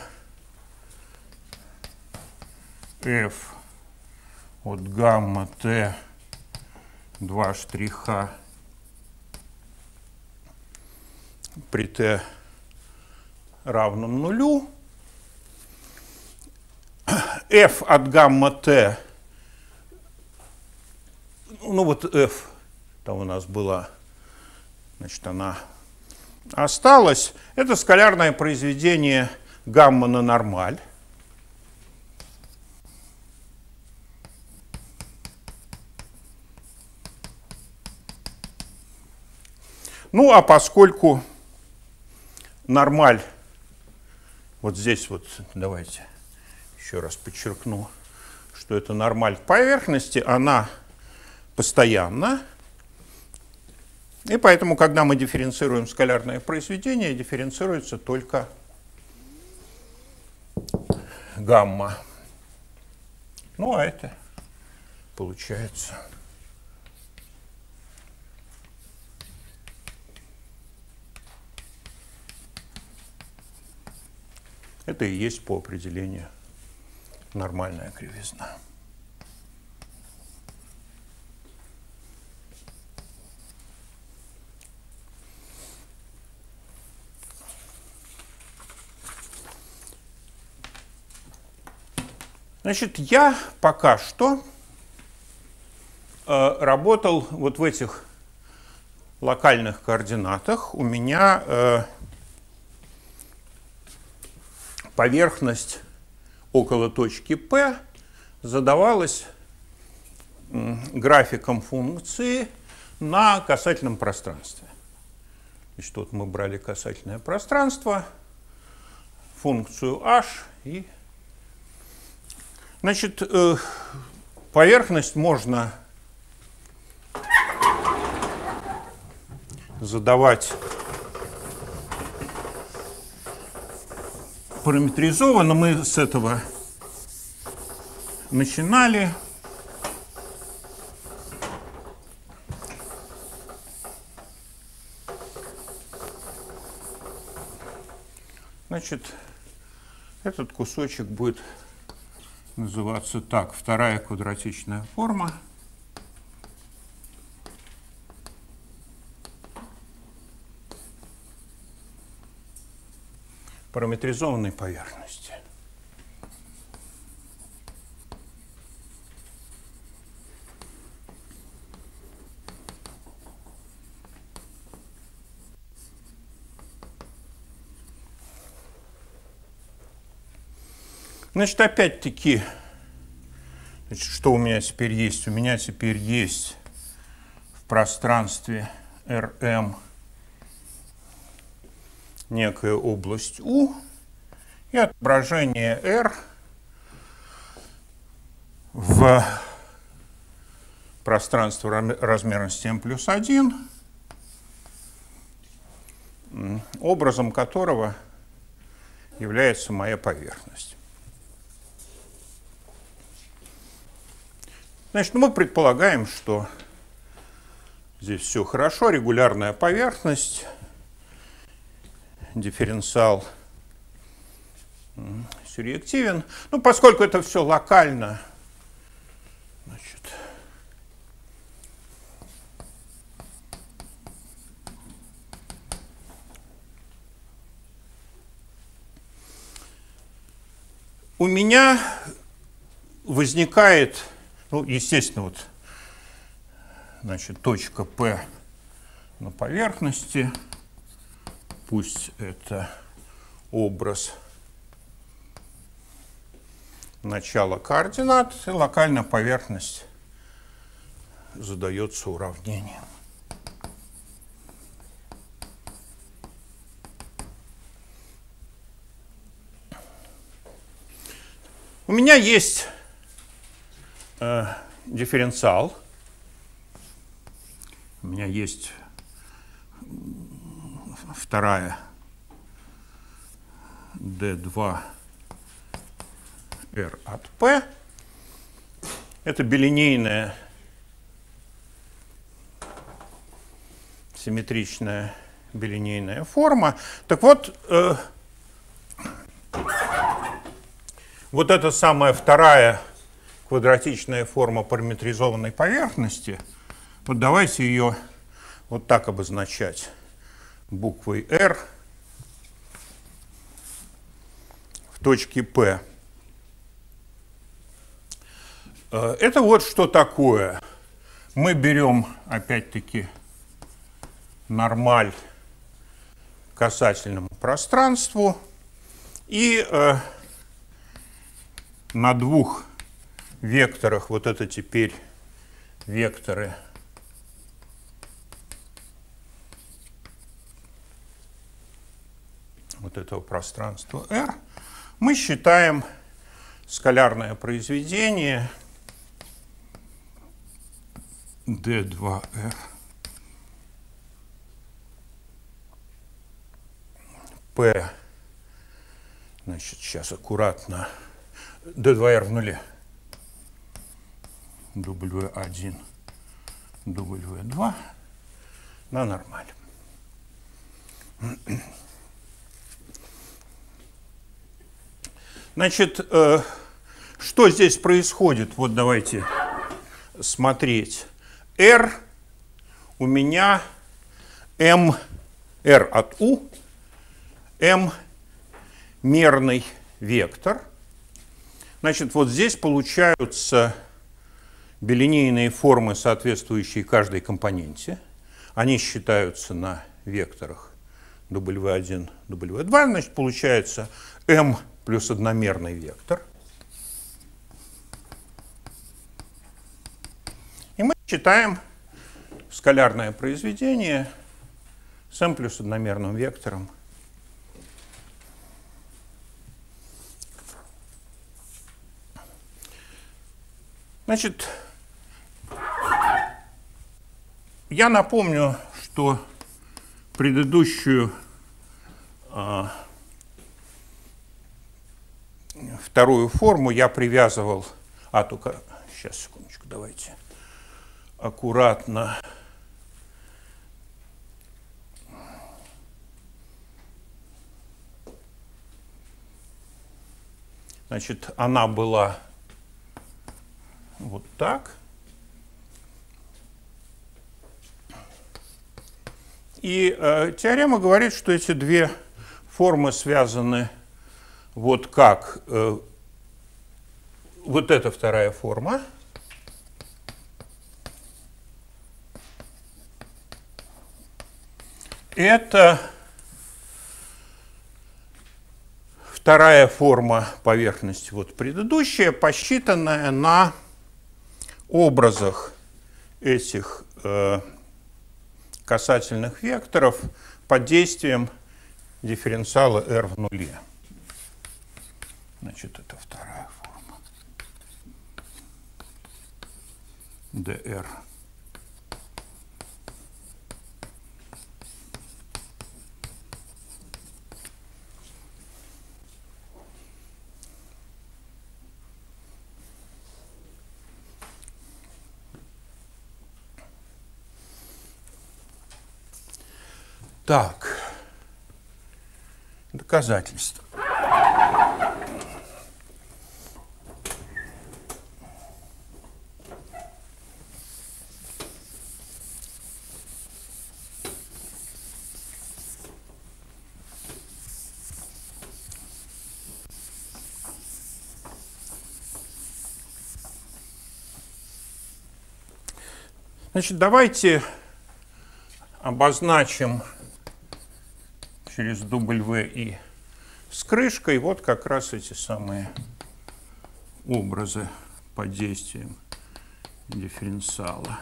f от гамма t 2 штриха при t равном нулю. F от гамма t, ну вот f там у нас была, значит, она осталась. Это скалярное произведение гамма на нормаль. Ну, а поскольку нормаль, вот здесь вот, давайте еще раз подчеркну, что это нормаль поверхности, она постоянна. И поэтому, когда мы дифференцируем скалярное произведение, дифференцируется только гамма. Ну, а это получается... Это и есть по определению нормальная кривизна. Значит, я пока что работал вот в этих локальных координатах. У меня поверхность около точки P задавалась графиком функции на касательном пространстве. Значит, вот мы брали касательное пространство, функцию h и... Значит, поверхность можно задавать параметризованно. Мы с этого начинали. Значит, этот кусочек будет называться так: вторая квадратичная форма. Параметризованной поверхности. Значит, опять-таки, что у меня теперь есть? У меня теперь есть в пространстве Rm некая область U и отображение R в пространстве размерности m плюс 1, образом которого является моя поверхность. Значит, мы предполагаем, что здесь все хорошо, регулярная поверхность, дифференциал сюрреактивен. Ну, поскольку это все локально, значит, у меня возникает, ну, естественно, вот, значит, точка P на поверхности. Пусть это образ начала координат, и локальная поверхность задается уравнением. У меня есть дифференциал, у меня есть вторая d2 r от p. Это билинейная симметричная билинейная форма. Так вот, вот эта самая вторая квадратичная форма параметризованной поверхности, вот давайте ее вот так обозначать. буквой R в точке P. Это вот что такое. Мы берем, опять-таки, нормаль касательному пространству и на двух векторах, вот это теперь векторы вот этого пространства R, мы считаем скалярное произведение D2R P, значит, сейчас аккуратно, D2R в нуле, W1, W2 на нормаль. Значит, что здесь происходит? Вот давайте смотреть. R у меня M, R от U, M мерный вектор. Значит, вот здесь получаются билинейные формы, соответствующие каждой компоненте. Они считаются на векторах W1, W2. Значит, получается M плюс одномерный вектор. И мы считаем скалярное произведение с M плюс одномерным вектором. Значит, я напомню, что предыдущую вторую форму я привязывал, только сейчас, секундочку, давайте аккуратно. Значит, она была вот так. И теорема говорит, что эти две формы связаны вот как. Вот эта вторая форма. Это вторая форма поверхности, вот предыдущая, посчитанная на образах этих касательных векторов под действием дифференциала R в нуле. Значит, это вторая форма. dr. Так, доказательства. Значит, давайте обозначим через W и с крышкой вот как раз эти самые образы под действием дифференциала.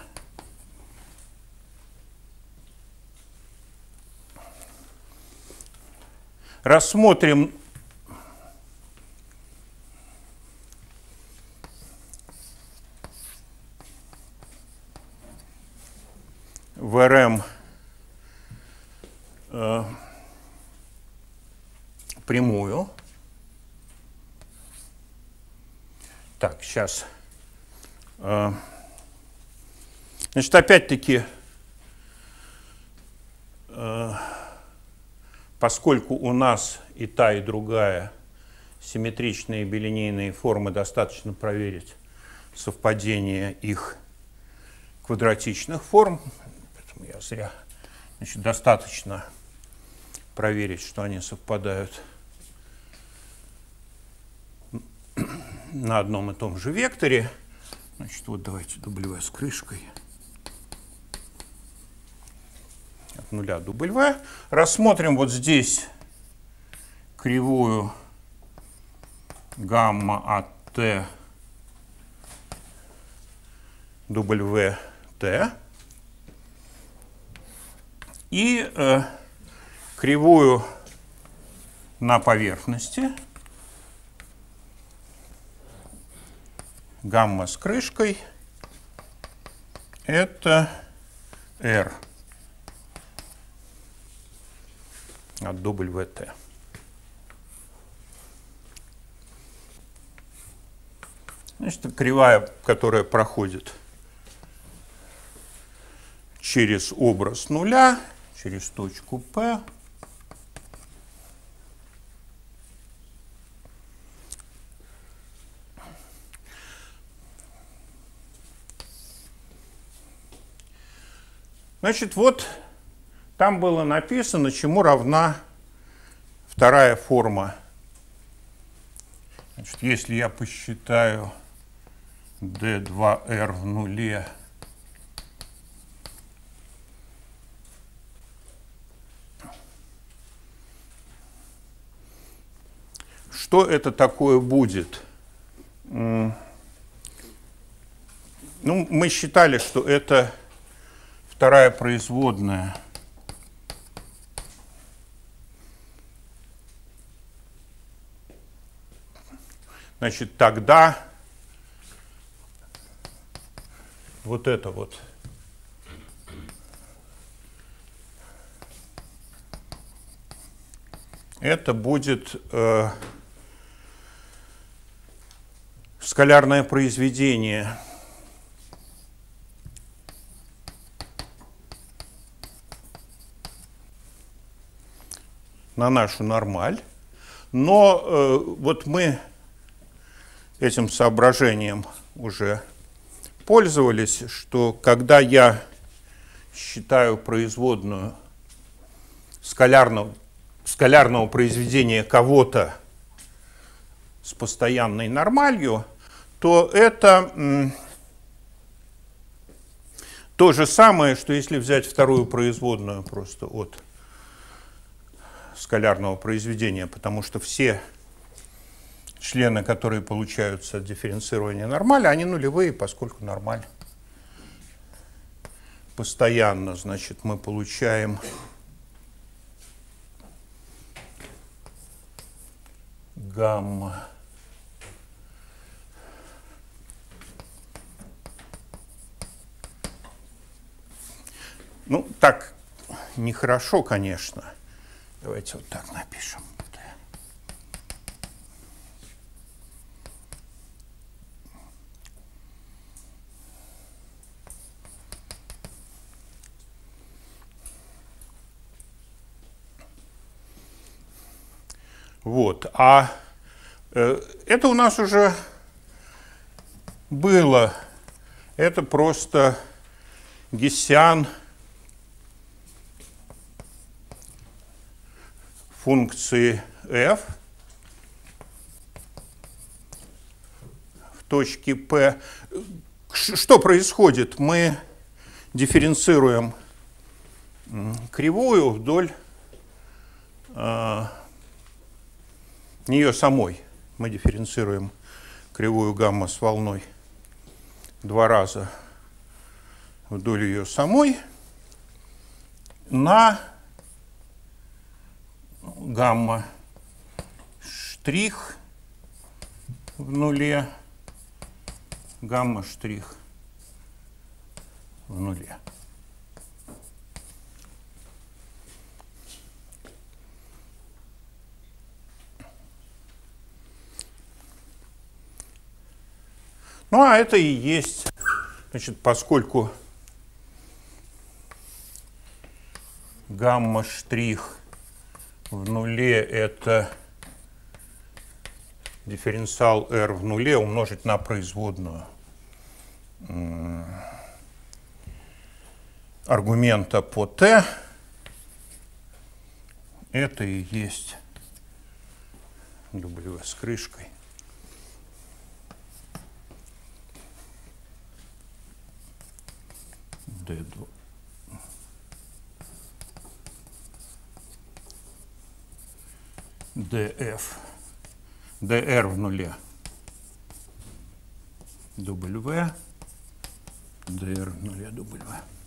Рассмотрим в РМ прямую. Так, сейчас. Значит, опять-таки, поскольку у нас и та, и другая симметричные билинейные формы, достаточно проверить совпадение их квадратичных форм. Поэтому я зря. Значит, достаточно проверить, что они совпадают на одном и том же векторе. Значит, вот давайте W с крышкой. От нуля до W. Рассмотрим вот здесь кривую гамма от T WT и кривую на поверхности гамма с крышкой — это R от WT. Значит, кривая, которая проходит через образ нуля, через точку P. Значит, вот там было написано, чему равна вторая форма. Значит, если я посчитаю D2R в нуле что это такое будет? Ну, мы считали, что это вторая производная значит, тогда вот это вот это будет скалярное произведение на нашу нормаль. Но вот мы этим соображением уже пользовались, что когда я считаю производную скалярного произведения кого-то с постоянной нормалью, то это то же самое, что если взять вторую производную просто от скалярного произведения, потому что все члены, которые получаются от дифференцирования нормали, они нулевые, поскольку нормаль постоянно. Значит, мы получаем гамма так нехорошо, конечно. Давайте вот так напишем. Вот. А это у нас уже было. Это просто гессиан функции f в точке P. Что происходит? Мы дифференцируем кривую вдоль нее самой. Мы дифференцируем кривую гамма с волной два раза вдоль ее самой на гамма штрих в нуле, гамма штрих в нуле. Ну, а это и есть, значит, поскольку гамма штрих в нуле это дифференциал R в нуле умножить на производную аргумента по t, это и есть W с крышкой. df, dr в нуле, w, dr в нуле, w.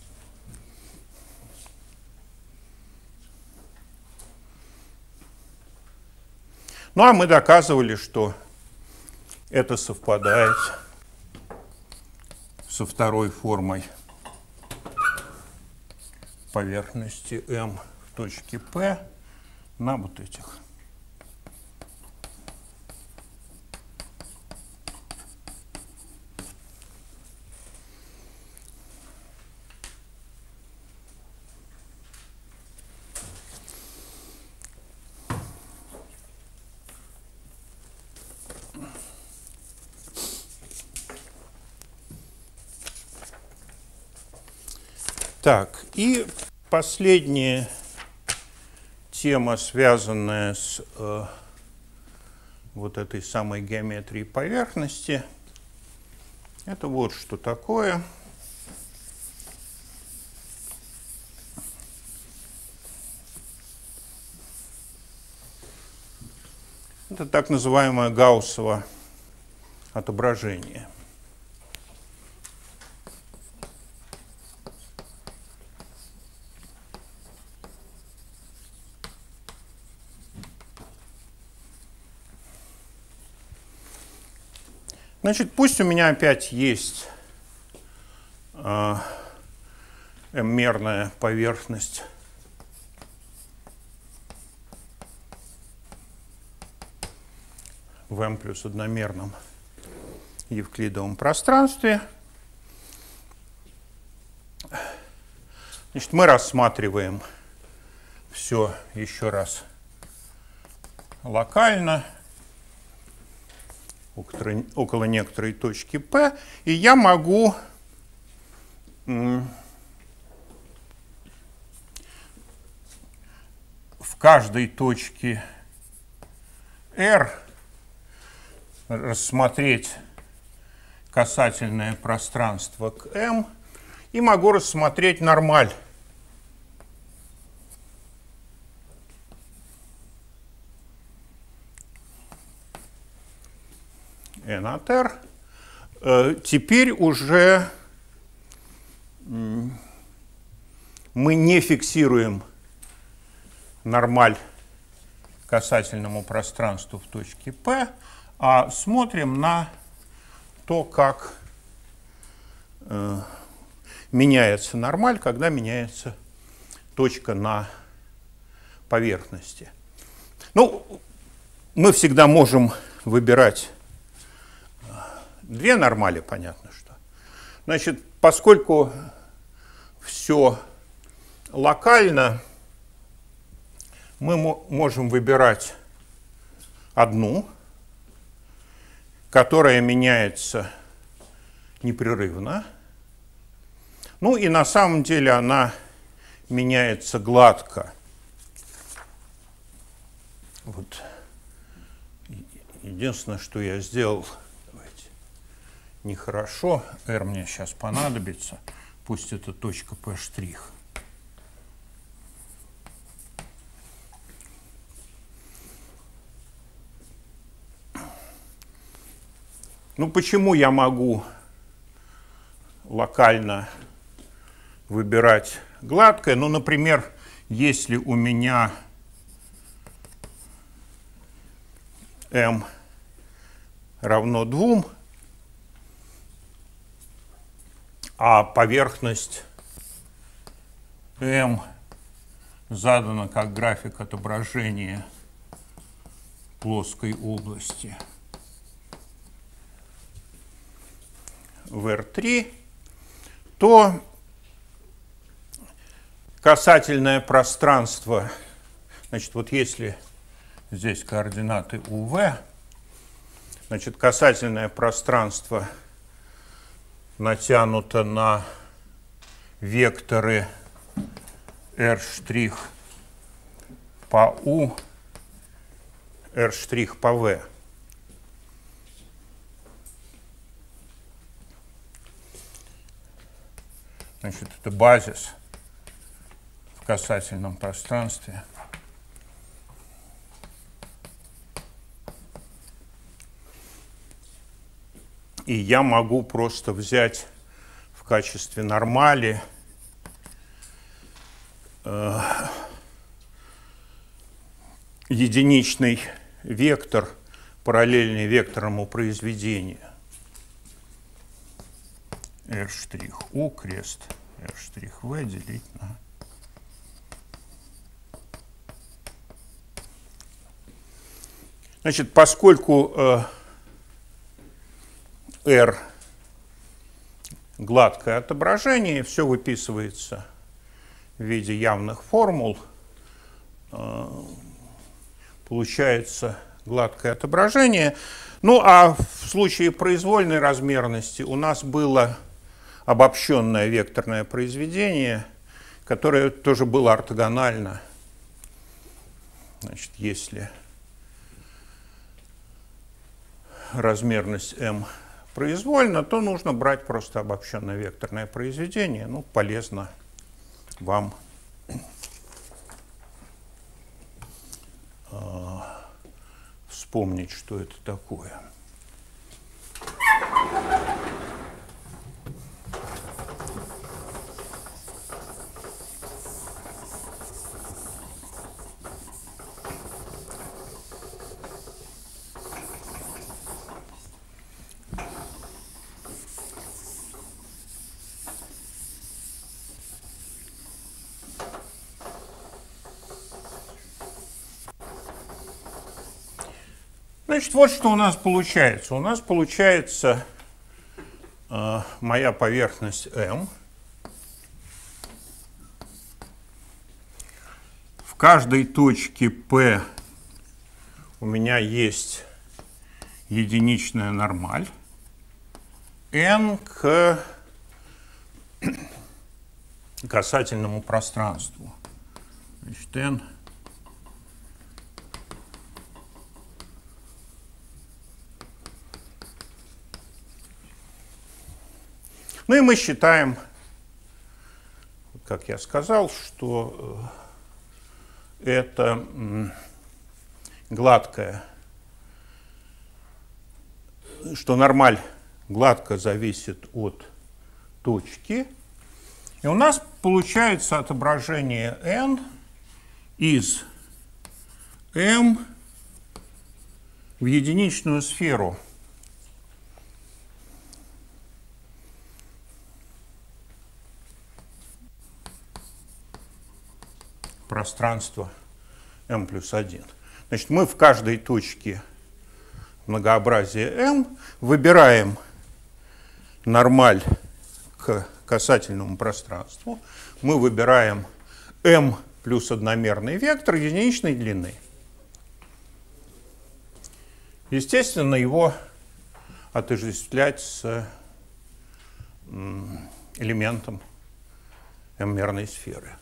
Ну, а мы доказывали, что это совпадает со второй формой поверхности M в точке P на вот этих. Так, и последняя тема, связанная с вот этой самой геометрией поверхности, это вот что такое. Это так называемое гауссово отображение. Значит, пусть у меня опять есть m-мерная поверхность в m плюс одномерном евклидовом пространстве. Значит, мы рассматриваем все еще локально, около некоторой точки P, и я могу в каждой точке R рассмотреть касательное пространство к M и могу рассмотреть нормаль n от R. Теперь уже мы не фиксируем нормаль касательному пространству в точке P, а смотрим на то, как меняется нормаль, когда меняется точка на поверхности. Ну, мы всегда можем выбирать две нормали, понятно что. Значит, поскольку все локально, мы можем выбирать одну, которая меняется непрерывно. Ну и на самом деле она меняется гладко. Вот. Единственное, что я сделал нехорошо, R мне сейчас понадобится, пусть это точка P'. Ну, почему я могу локально выбирать гладкое? Ну, например, если у меня M равно 2, а поверхность M задана как график отображения плоской области в R3, то касательное пространство, значит, вот если здесь координаты УВ, значит, касательное пространство натянуто на векторы R' по U, R' по V. Значит, это базис в касательном пространстве. И я могу просто взять в качестве нормали единичный вектор, параллельный векторному произведению. R'(U) крест R'(V) делить на... Значит, поскольку R гладкое отображение, все выписывается в виде явных формул, получается гладкое отображение. Ну, а в случае произвольной размерности у нас было обобщенное векторное произведение, которое тоже было ортогонально. Значит, если размерность m произвольна, то нужно брать просто обобщенное векторное произведение. Ну, полезно вам вспомнить, что это такое. Значит, вот что у нас получается. У нас получается моя поверхность M. В каждой точке P у меня есть единичная нормаль n к касательному пространству. Значит, n ну и мы считаем, как я сказал, что это гладкое, что нормаль гладко зависит от точки. И у нас получается отображение n из m в единичную сферу. Пространство m+1. Значит, мы в каждой точке многообразия m выбираем нормаль к касательному пространству. Мы выбираем m плюс одномерный вектор единичной длины. Естественно, его отождествлять с элементом m-мерной сферы.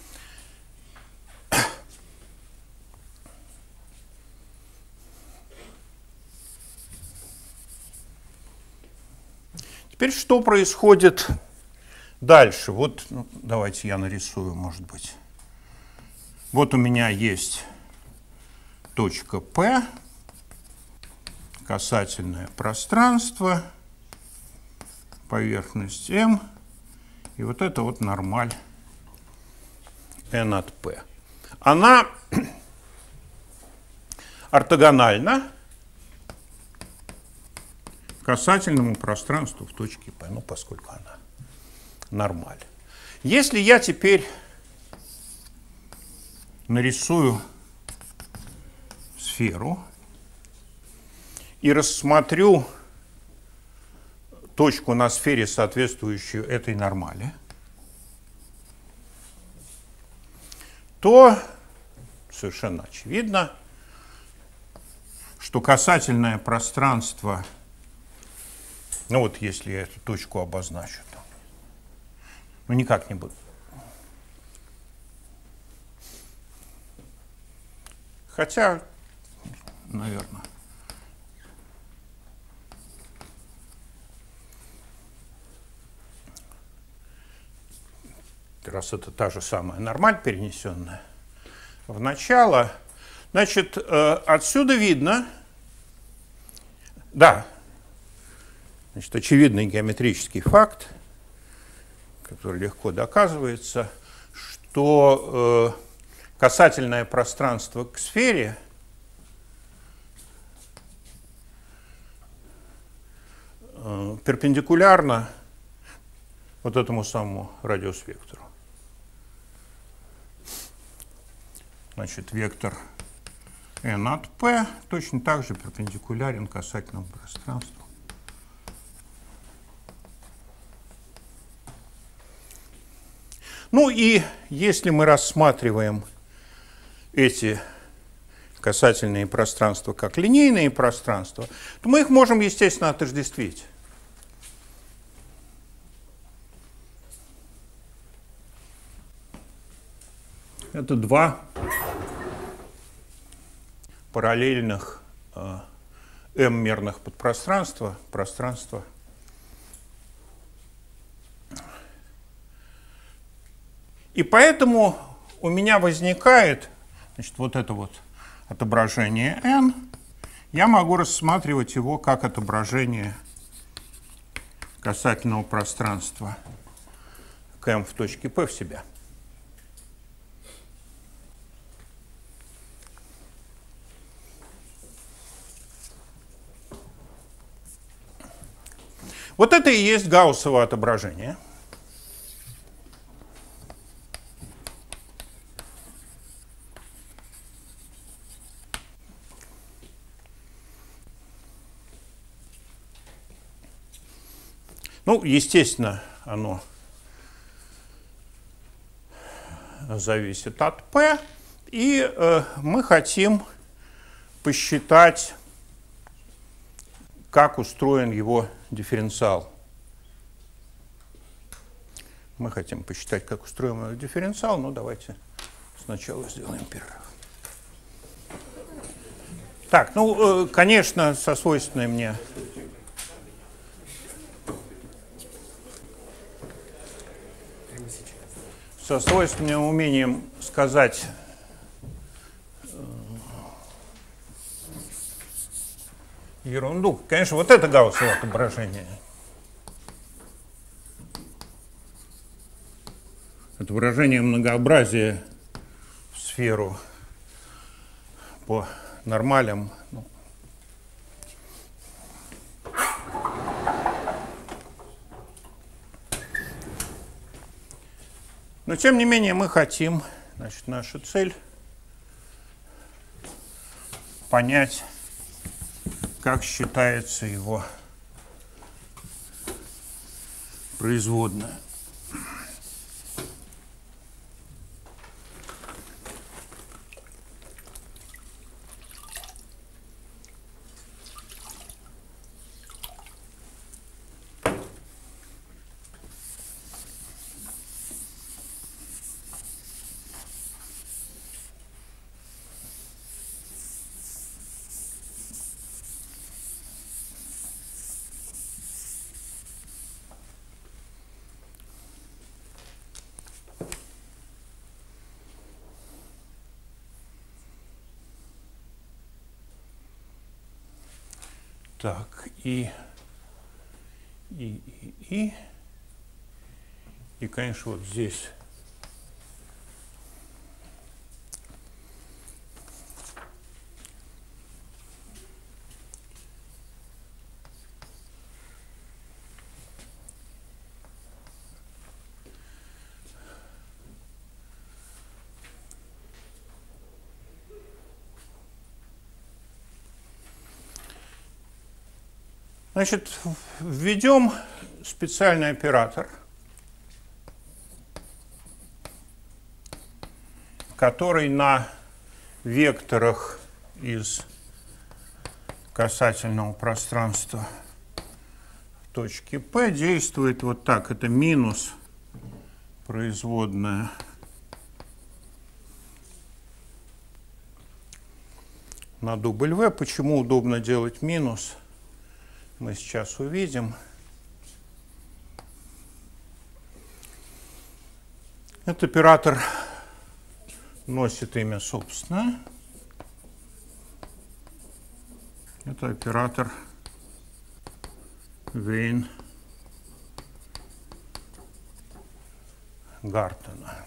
Теперь что происходит дальше? Вот, ну, давайте я нарисую, может быть. Вот у меня есть точка P, касательное пространство, поверхность M, и вот это вот нормаль n от P. Она ортогональна касательному пространству в точке P, ну, поскольку она нормаль. Если я теперь нарисую сферу и рассмотрю точку на сфере, соответствующую этой нормали, то совершенно очевидно, что касательное пространство, ну вот если я эту точку обозначу, то, ну никак не буду. Хотя, наверное. Раз это та же самая нормаль перенесенная в начало. Значит, отсюда видно, да, значит, очевидный геометрический факт, который легко доказывается, что касательное пространство к сфере перпендикулярно вот этому самому радиус-вектору. Значит, вектор n от p точно так же перпендикулярен касательному пространству. Ну и если мы рассматриваем эти касательные пространства как линейные пространства, то мы их можем, естественно, отождествить. Это два параллельных m-мерных подпространства, пространства. И поэтому у меня возникает, значит, вот это вот отображение n. Я могу рассматривать его как отображение касательного пространства к m в точке p в себя. Вот это и есть гауссово отображение. Ну, естественно, оно зависит от p, и мы хотим посчитать, как устроен его дифференциал. Мы хотим посчитать, как устроен его дифференциал, но давайте сначала сделаем перерыв. Так, ну, конечно, со свойственной мне умением сказать ерунду. Конечно, вот это гауссово отображение. Отображение многообразия в сферу по нормалям. Но, тем не менее, мы хотим, значит, наша цель понять, как считается его производная. Так, и, конечно, вот здесь значит, введем специальный оператор, который на векторах из касательного пространства в точке P действует вот так. Это минус производная на W. Почему удобно делать минус, мы сейчас увидим. Этот оператор носит имя собственное. Это оператор Вейн-Гартена.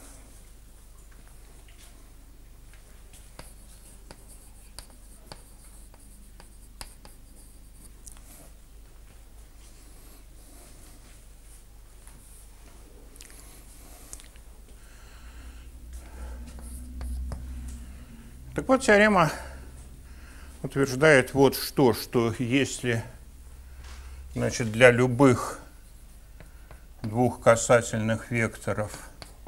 Так вот, теорема утверждает вот что если, значит, для любых двух касательных векторов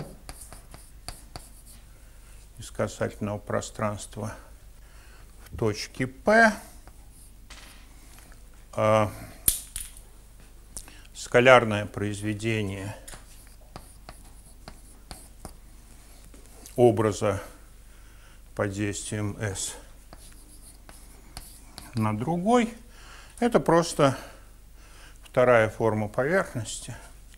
из касательного пространства в точке P скалярное произведение образа под действием S на другой, это просто вторая форма поверхности,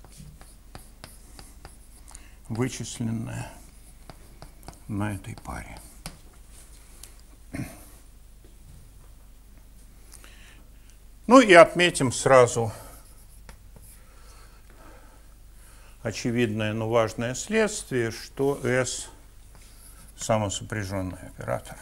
вычисленная на этой паре. Ну и отметим сразу очевидное, но важное следствие, что S самосопряженный оператор.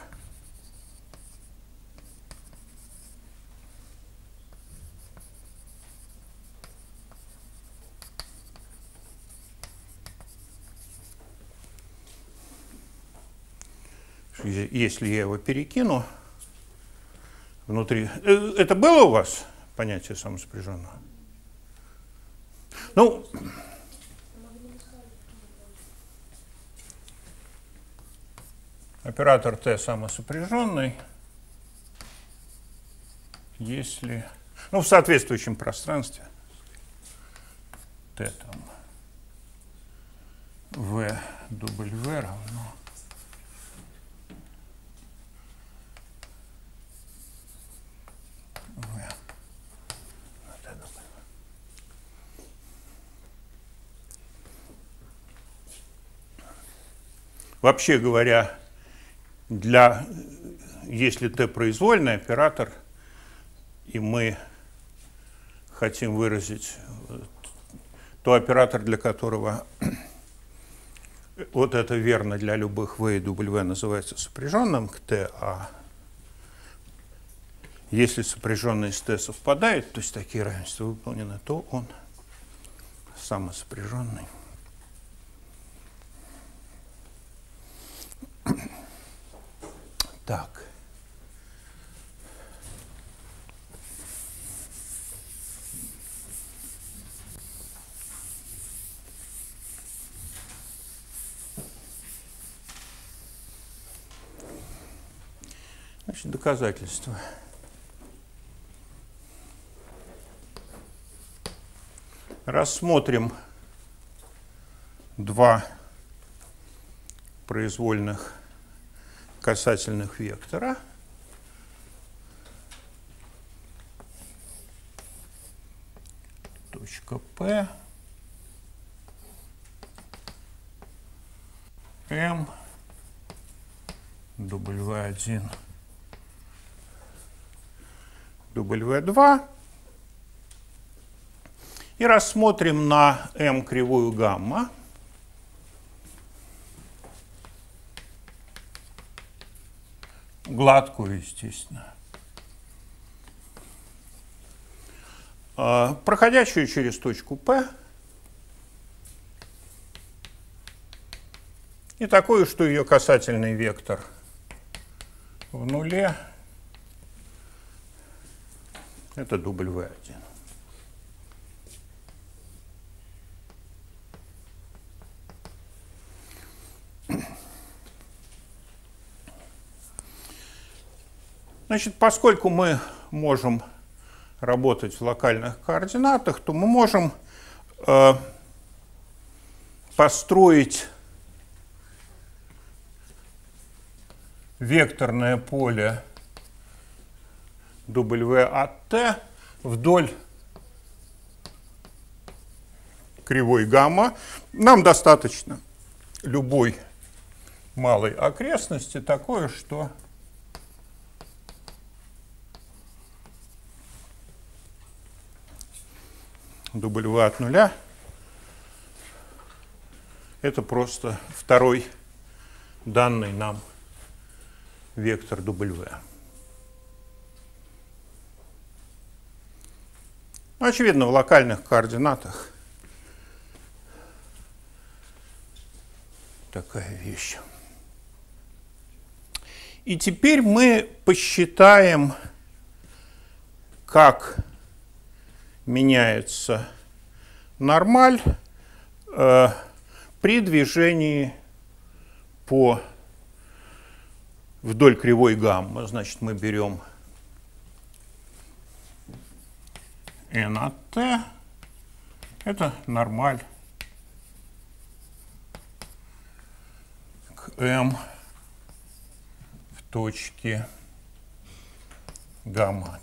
Если я его перекину внутри... Это было у вас понятие самосопряженного? Ну, оператор Т самосопряженный, если... Ну, в соответствующем пространстве. Т там В, W равно... Вообще говоря, если Т произвольный оператор, и мы хотим выразить то оператор, для которого вот это верно для любых V и W, называется сопряженным к Т, а если сопряженный с Т совпадает, то есть такие равенства выполнены, то он самосопряженный. Так. Значит, доказательства. Рассмотрим два произвольных касательных вектора. Точка P, M, W1, W2. И рассмотрим на M кривую гамма. Гладкую, естественно. Проходящую через точку P. И такую, что ее касательный вектор в нуле. Это W1. Значит, поскольку мы можем работать в локальных координатах, то мы можем построить векторное поле W от T вдоль кривой гамма. Нам достаточно любой малой окрестности такое, что W от нуля это просто второй данный нам вектор W. Очевидно, в локальных координатах такая вещь. И теперь мы посчитаем, как меняется нормаль при движении вдоль кривой гамма. Значит, мы берем n от t, это нормаль к m в точке гамма.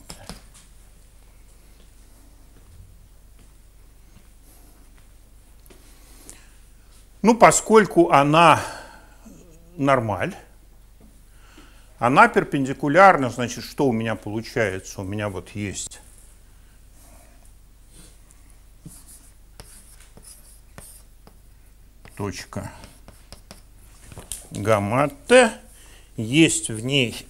Ну, поскольку она нормаль, она перпендикулярна, значит, что у меня получается? У меня вот есть точка гамма t, есть в ней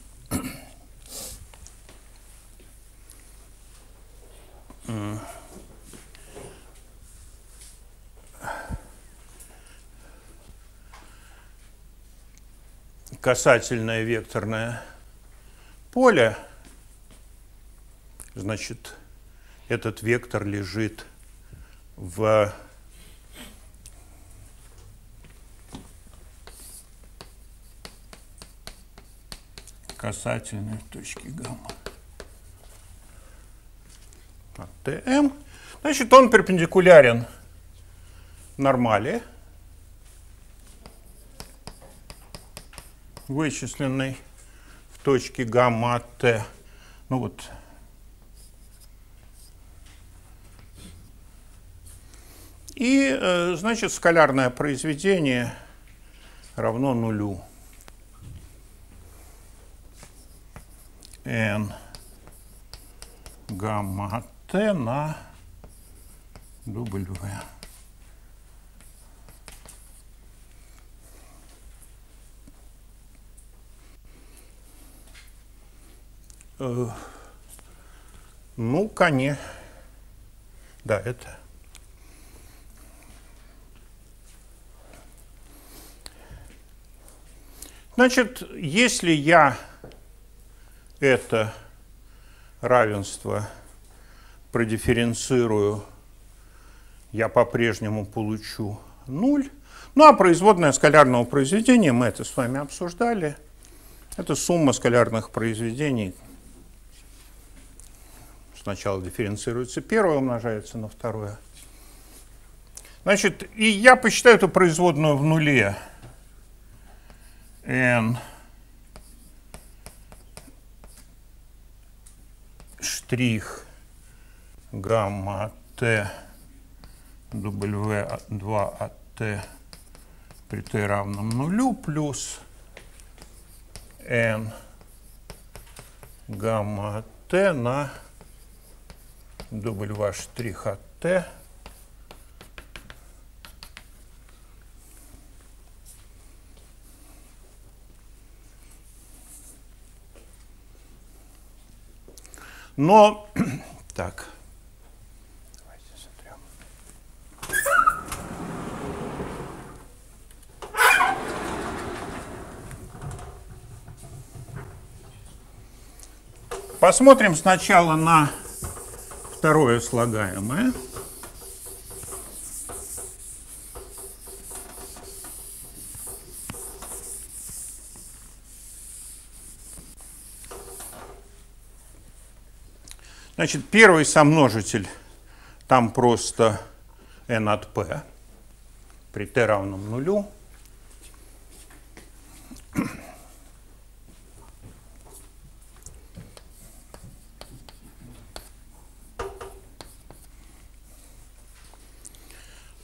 касательное векторное поле, значит, этот вектор лежит в касательной точке гамма от Tm. Значит, он перпендикулярен нормали, вычисленной в точке гамма от T. Ну вот. И, значит, скалярное произведение равно нулю. N гамма от T на W. Ну, конечно. Да, это. Значит, если я это равенство продифференцирую, я по-прежнему получу 0. Ну, а производная скалярного произведения, мы это с вами обсуждали, это сумма скалярных произведений. Сначала дифференцируется первое, умножается на второе. Значит, и я посчитаю эту производную в нуле. N штрих гамма от T W2 от T при T равном нулю плюс N гамма от T на W штрих от T но так, давайте сотрем. Посмотрим сначала на второе слагаемое. Значит, первый сомножитель, там просто n от p при t равном нулю.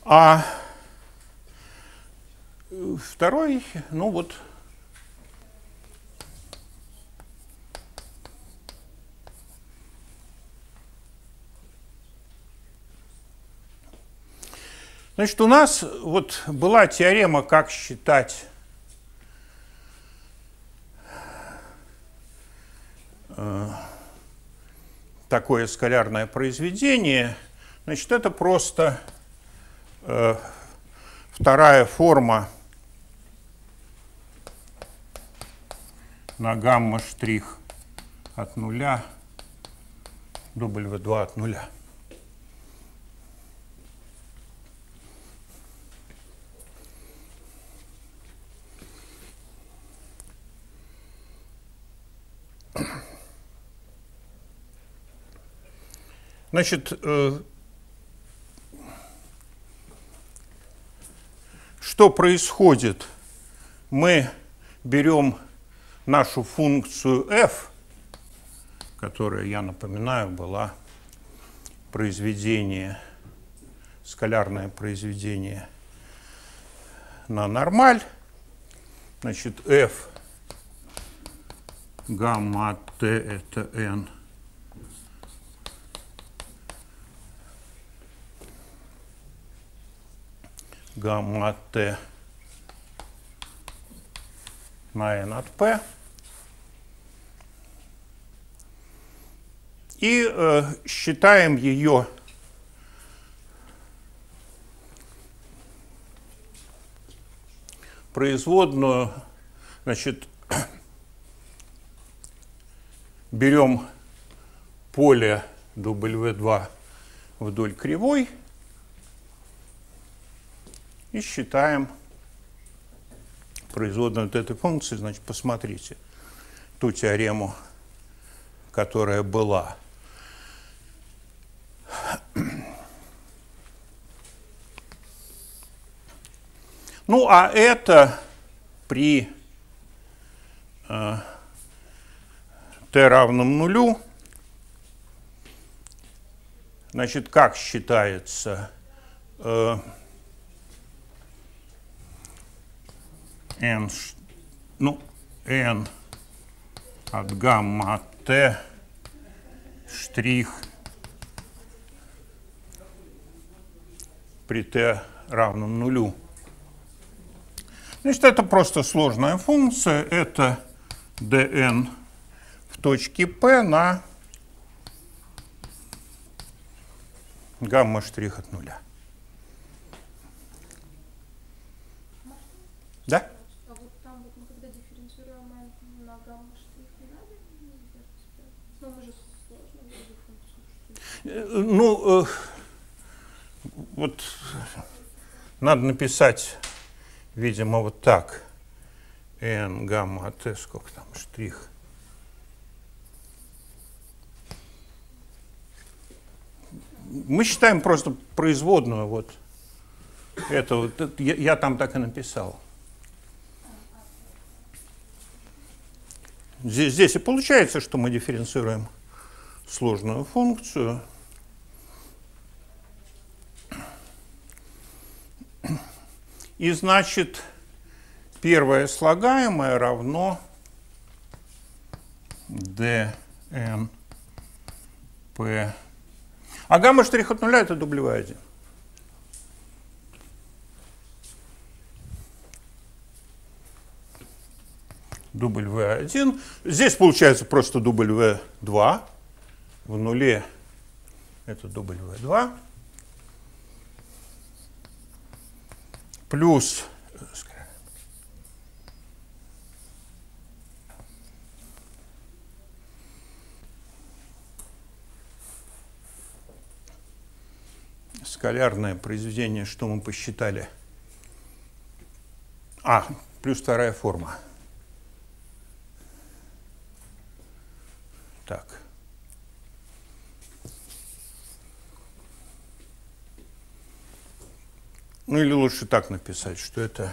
А второй, ну вот, значит, у нас вот была теорема, как считать такое скалярное произведение. Значит, это просто вторая форма на гамма штрих от нуля, W2 от нуля. Значит, что происходит? Мы берем нашу функцию f, которая, я напоминаю, была произведение, скалярное произведение на нормаль. Значит, f гамма от t это n. Гамма от t на n от p. И считаем ее производную. Значит, берем поле W2 вдоль кривой и считаем производную от этой функции. Значит, посмотрите ту теорему, которая была. Ну, а это при t равном нулю, значит, как считается n, ну, n от гамма от t штрих при t равном нулю. Значит, это просто сложная функция. Это dn в точке p на гамма штрих от нуля. Да? А вот там вот мы когда дифференцируем на гамма штрих, не надо? Ну, мы же сложно функцию. Ну, вот надо написать, видимо, вот так. n гамма t, сколько там, штрих. Мы считаем просто производную вот. Это вот, я там так и написал. Здесь и получается, что мы дифференцируем сложную функцию. И значит, первое слагаемое равно dn p. А гамма штрих от нуля это W1. W1. Здесь получается просто W2. В нуле это W2. Плюс скалярное произведение, что мы посчитали. Плюс вторая форма. Так. Ну или лучше так написать, что это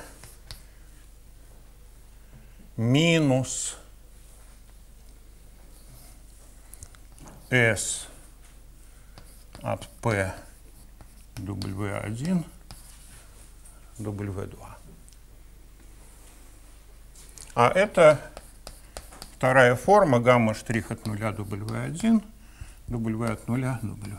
минус S от P W1 W2. А это вторая форма гамма штрих от 0 W1, W от 0 W2.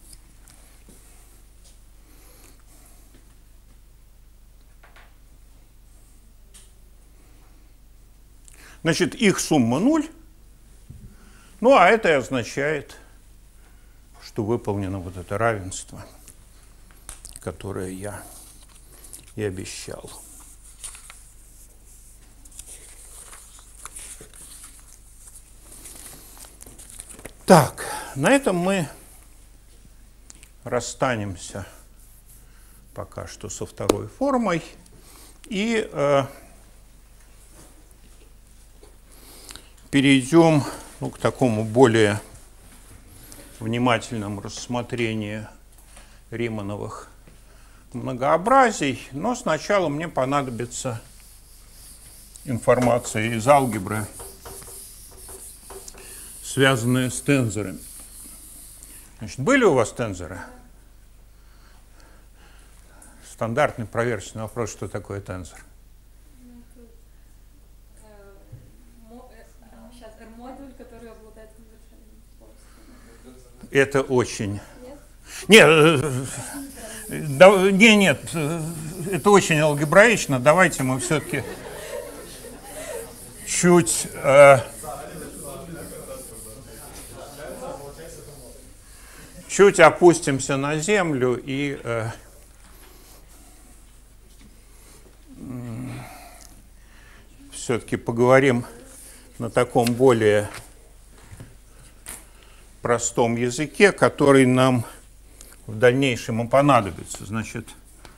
Значит, их сумма 0. Ну, а это и означает, что выполнено вот это равенство, которое я и обещал. Так, на этом мы расстанемся пока что со второй формой и перейдем к такому более внимательному рассмотрению Римановых многообразий. Но сначала мне понадобится информация из алгебры, связанные с тензорами. Значит, были у вас тензоры? Стандартный проверочный вопрос, что такое тензор? Сейчас R-модуль, который обладает конверсионными свойствами. Это очень... Нет, это очень алгебраично. Давайте мы все-таки чуть опустимся на землю и все-таки поговорим на таком более простом языке, который нам в дальнейшем и понадобится. Значит,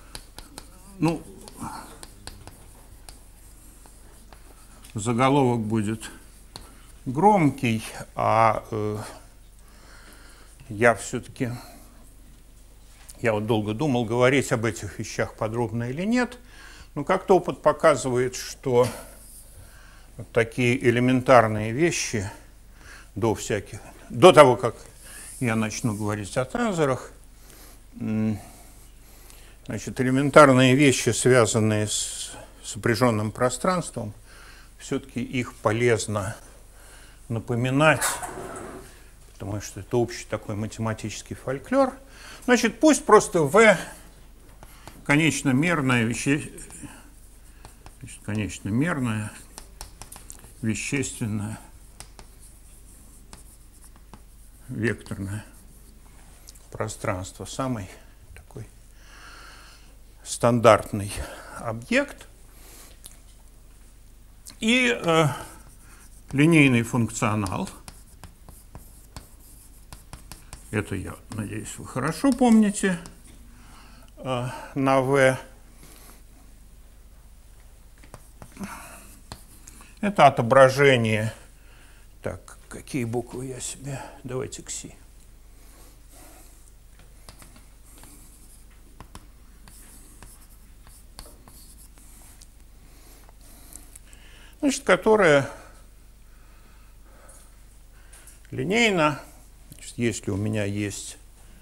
заголовок будет громкий, а я вот долго думал, говорить об этих вещах подробно или нет, но как-то опыт показывает, что вот такие элементарные вещи до того, как я начну говорить о тензорах, значит, элементарные вещи, связанные с сопряженным пространством, все-таки их полезно напоминать, потому что это общий такой математический фольклор. Значит, пусть просто V конечномерное вещественное векторное пространство, самый такой стандартный объект, и линейный функционал. Это, я надеюсь, вы хорошо помните на V. Это отображение. Так, какие буквы я себе? Давайте кси. Значит, которая линейна. Значит, если у меня есть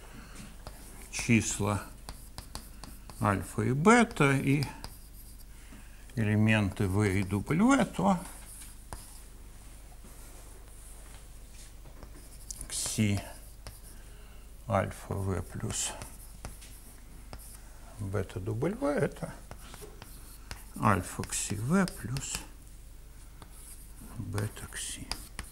числа альфа и бета и элементы V и W, то кси альфа V плюс бета W это альфа кси V плюс бета кси.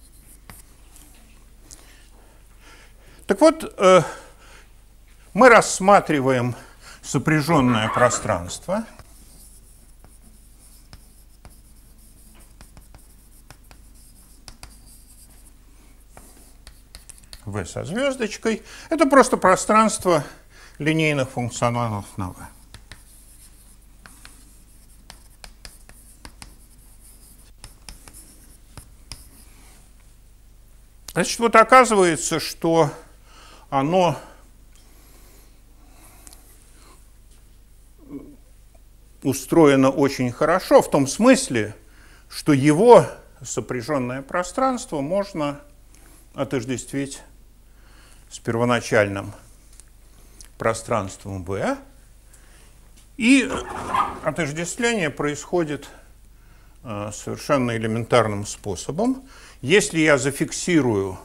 Так вот, мы рассматриваем сопряженное пространство. V со звездочкой. Это просто пространство линейных функционалов на V. Значит, вот оказывается, что оно устроено очень хорошо в том смысле, что его сопряженное пространство можно отождествить с первоначальным пространством V. И отождествление происходит совершенно элементарным способом. Если я зафиксирую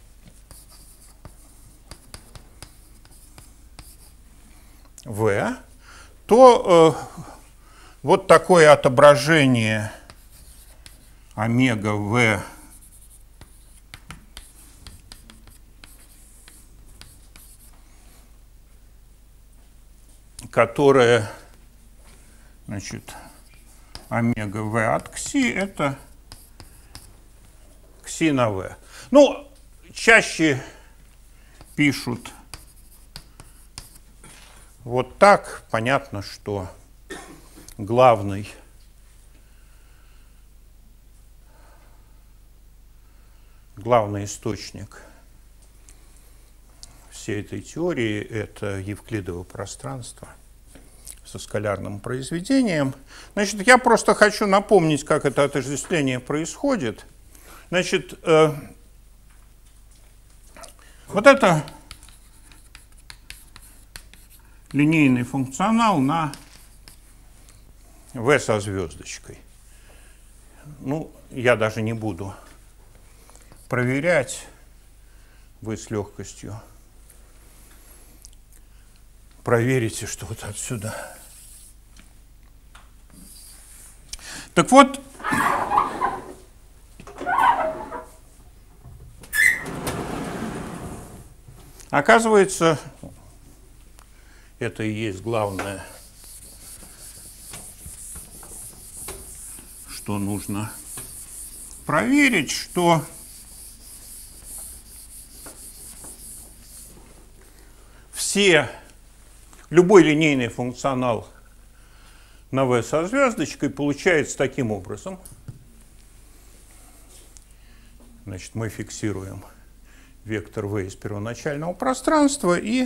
V, то вот такое отображение омега V которое, значит, омега V от кси, это кси на V. Ну, чаще пишут вот так. Понятно, что главный источник всей этой теории – это евклидово пространство со скалярным произведением. Значит, я просто хочу напомнить, как это отождествление происходит. Значит, вот это линейный функционал на V со звездочкой. Ну, я даже не буду проверять, вы с легкостью проверите, что вот отсюда. Так вот, оказывается, это и есть главное, что нужно проверить, что любой линейный функционал на V со звездочкой получается таким образом. Значит, мы фиксируем вектор V из первоначального пространства и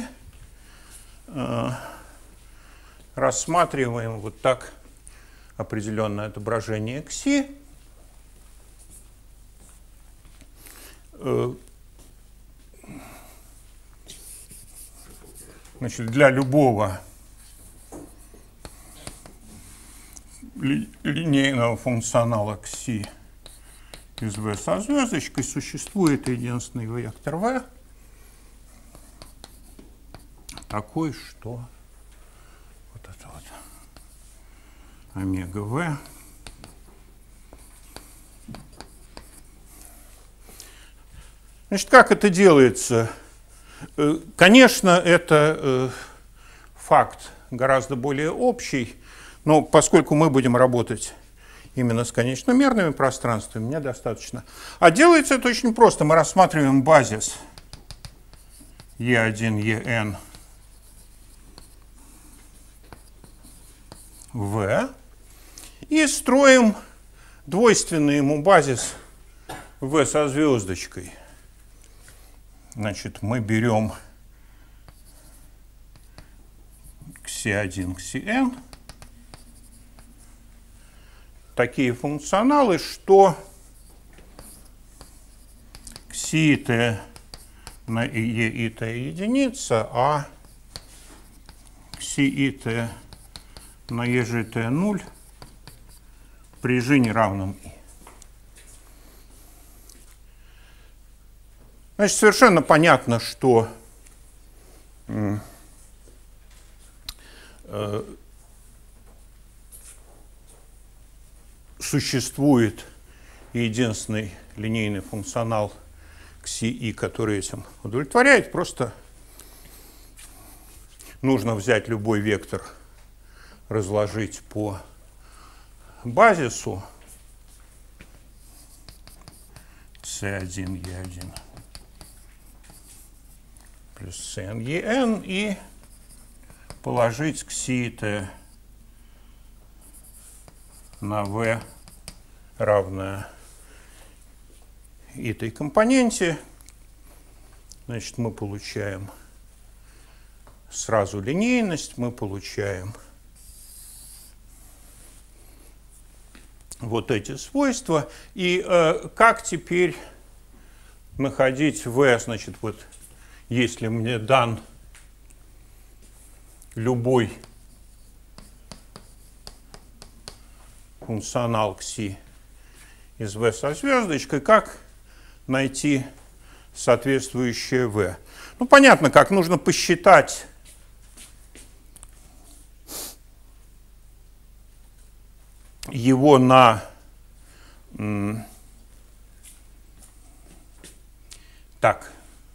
рассматриваем вот так определенное отображение кси. Значит, для любого линейного функционала кси из V со звездочкой существует единственный вектор V, такой, что вот это вот омега V Значит, как это делается? Конечно, это факт гораздо более общий, но поскольку мы будем работать именно с конечномерными пространствами, мне достаточно. А делается это очень просто. Мы рассматриваем базис E1, En V и строим двойственный ему базис V со звездочкой. Значит, мы берем кси1, кси-n, такие функционалы, что кси-t на e-t единица, а кси-t на e-t 0 при g неравном i. Значит, совершенно понятно, что существует единственный линейный функционал кси-i, который этим удовлетворяет. Просто нужно взять любой вектор, разложить по базису c1, e1 плюс cn, en и положить кси-t на v равное этой компоненте. Значит, мы получаем сразу линейность, мы получаем вот эти свойства. И как теперь находить v, значит, вот если мне дан любой функционал кси из v со звездочкой, как найти соответствующее v. Ну, понятно, как нужно посчитать его на так.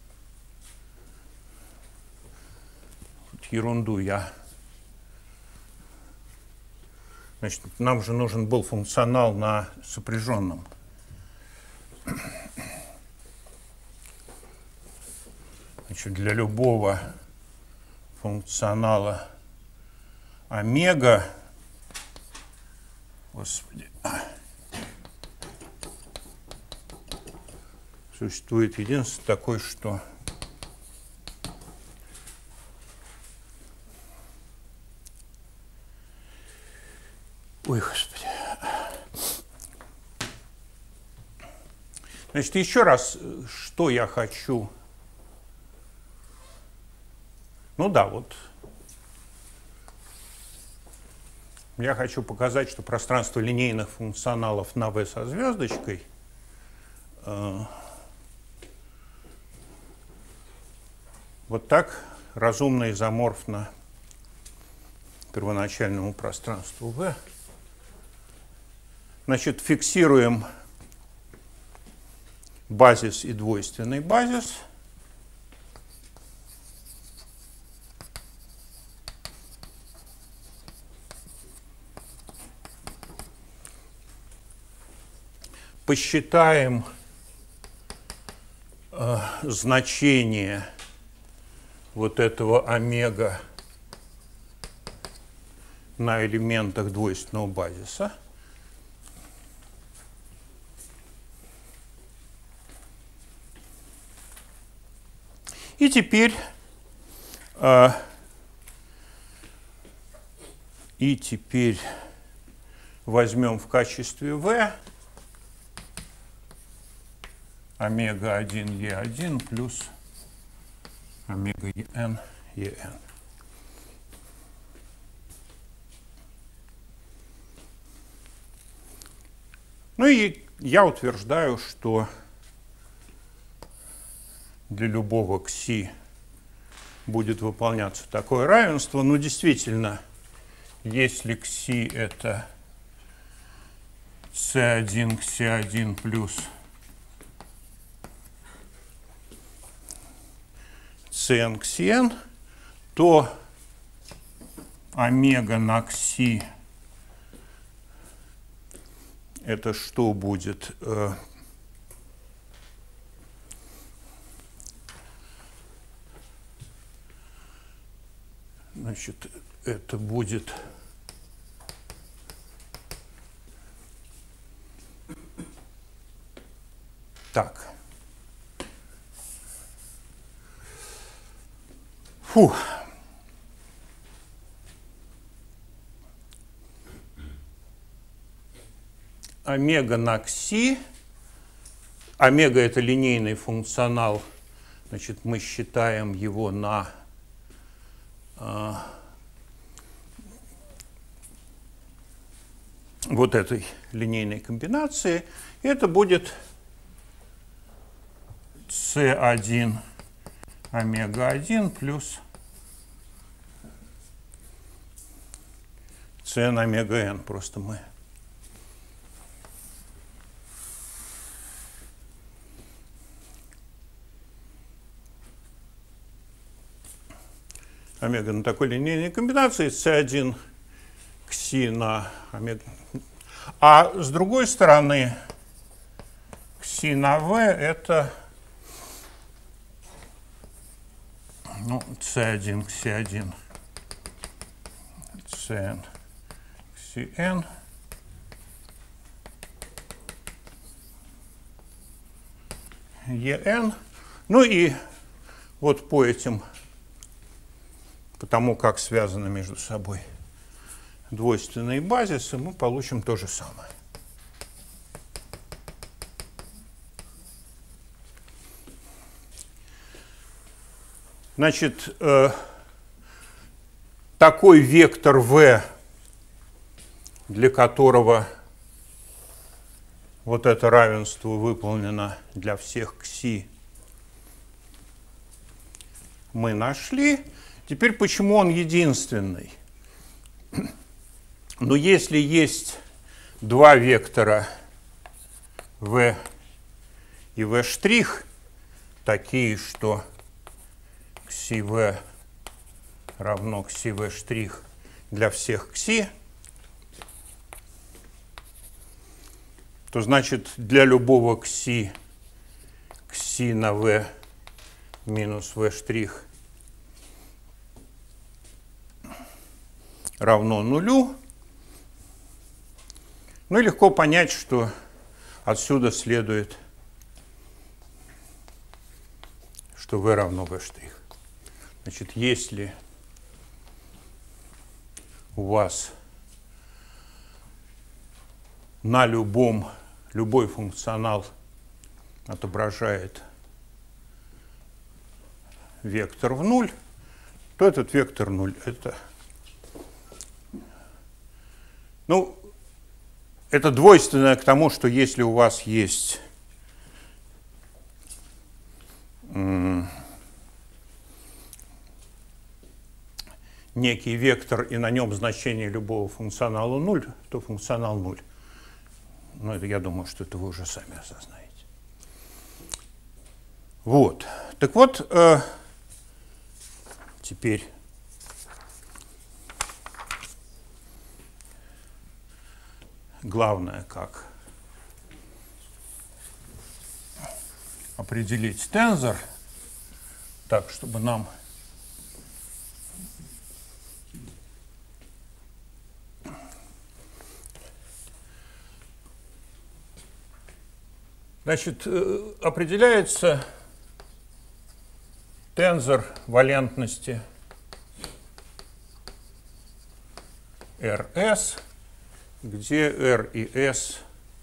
Ерунду я. Значит, нам же нужен был функционал на сопряженном. Значит, для любого функционала омега, господи, существует единственное такое, что ой, господи. Значит, еще раз, что я хочу. Ну да, вот. Я хочу показать, что пространство линейных функционалов на v со звездочкой вот так разумно изоморфно первоначальному пространству v. Значит, фиксируем базис и двойственный базис. Посчитаем значение вот этого омега на элементах двойственного базиса. И теперь возьмем в качестве v омега-1 e1 плюс омега-n en. Ну и я утверждаю, что для любого кси будет выполняться такое равенство. Ну, действительно, если кси это c1 кси1 плюс cn кси n, то омега на кси это что будет? Значит, это будет так. Фу. Омега на кси. Омега это линейный функционал. Значит, мы считаем его на вот этой линейной комбинации. Это будет c1 омега-1 плюс cn омега-n. Просто мы омега на такой линейной комбинации, c1 кси на омега. А с другой стороны, кси на v это c1 кси1 cn кси-n en. Ну и вот по этим, потому как связаны между собой двойственные базисы, мы получим то же самое. Значит, такой вектор v, для которого вот это равенство выполнено для всех кси, мы нашли. Теперь, почему он единственный? Но если есть два вектора v и v', такие, что кси-v равно кси-v' для всех кси, то значит для любого кси на v минус v' равно нулю. Ну и легко понять, что отсюда следует, что v равно v'. Значит, если у вас на любой функционал отображает вектор в нуль, то этот вектор 0 это, ну, это двойственное к тому, что если у вас есть некий вектор и на нем значение любого функционала 0, то функционал 0. Но это, я думаю, что это вы уже сами осознаете. Вот. Так вот, теперь главное, как определить тензор так, чтобы нам определяется тензор валентности Rs, где R и S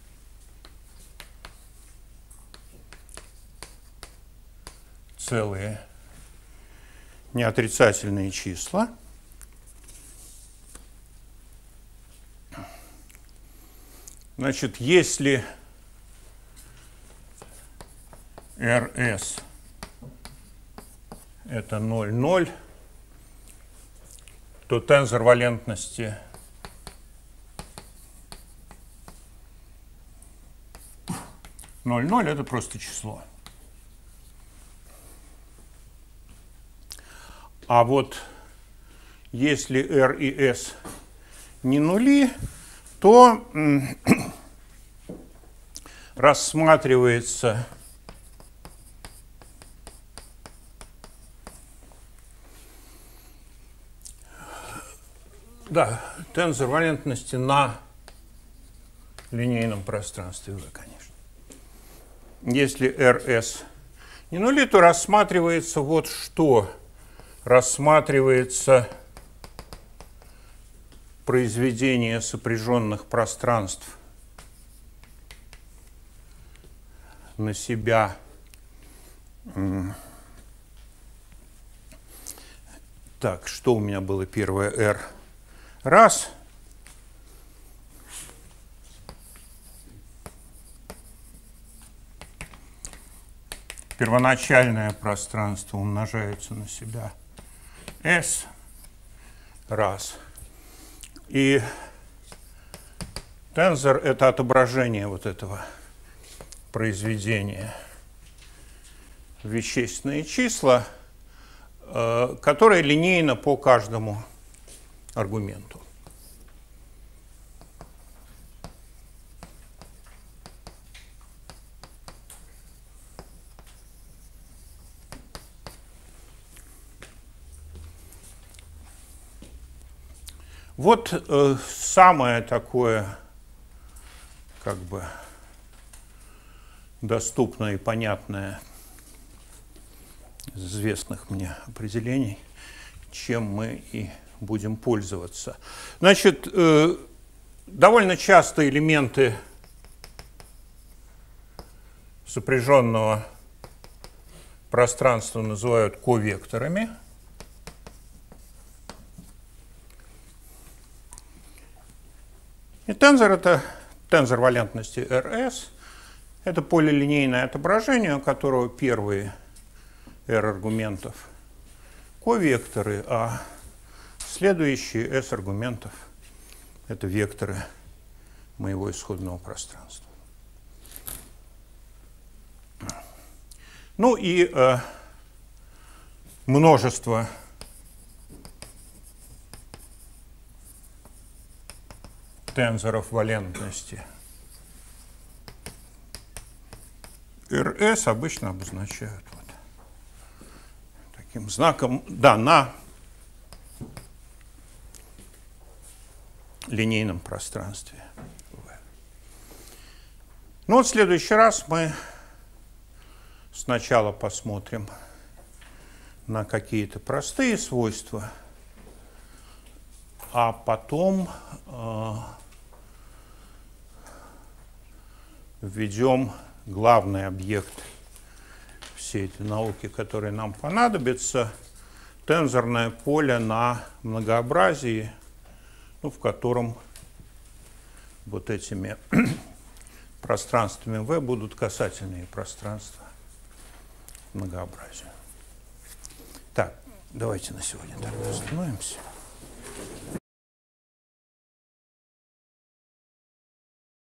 целые неотрицательные числа. Значит, если Rs это 0, 0, то тензор валентности (0, 0) это просто число. А вот если R и S не нули, то рассматривается тензор валентности на линейном пространстве V, конечно. Если Rs не нули, то рассматривается вот что. Рассматривается произведение сопряженных пространств на себя. Так, что у меня было первое? R. Раз. Первоначальное пространство умножается на себя S. Раз. И тензор — это отображение вот этого произведения в вещественные числа, которые линейно по каждому аргументу. Вот самое такое, как бы, доступное и понятное из известных мне определений, чем мы и будем пользоваться. Значит, довольно часто элементы сопряженного пространства называют ковекторами. И тензор — это тензор валентности Rs, Это полилинейное отображение, у которого первые R-аргументов ковекторы, а следующие S-аргументов – это векторы моего исходного пространства. Ну и множество тензоров валентности RS обычно обозначают вот таким знаком, да, на линейном пространстве. Ну вот в следующий раз мы сначала посмотрим на какие-то простые свойства, а потом введем главный объект всей этой науки, который нам понадобится, тензорное поле на многообразии, ну, в котором вот этими пространствами V будут касательные пространства многообразия. Так, давайте на сегодня тогда остановимся.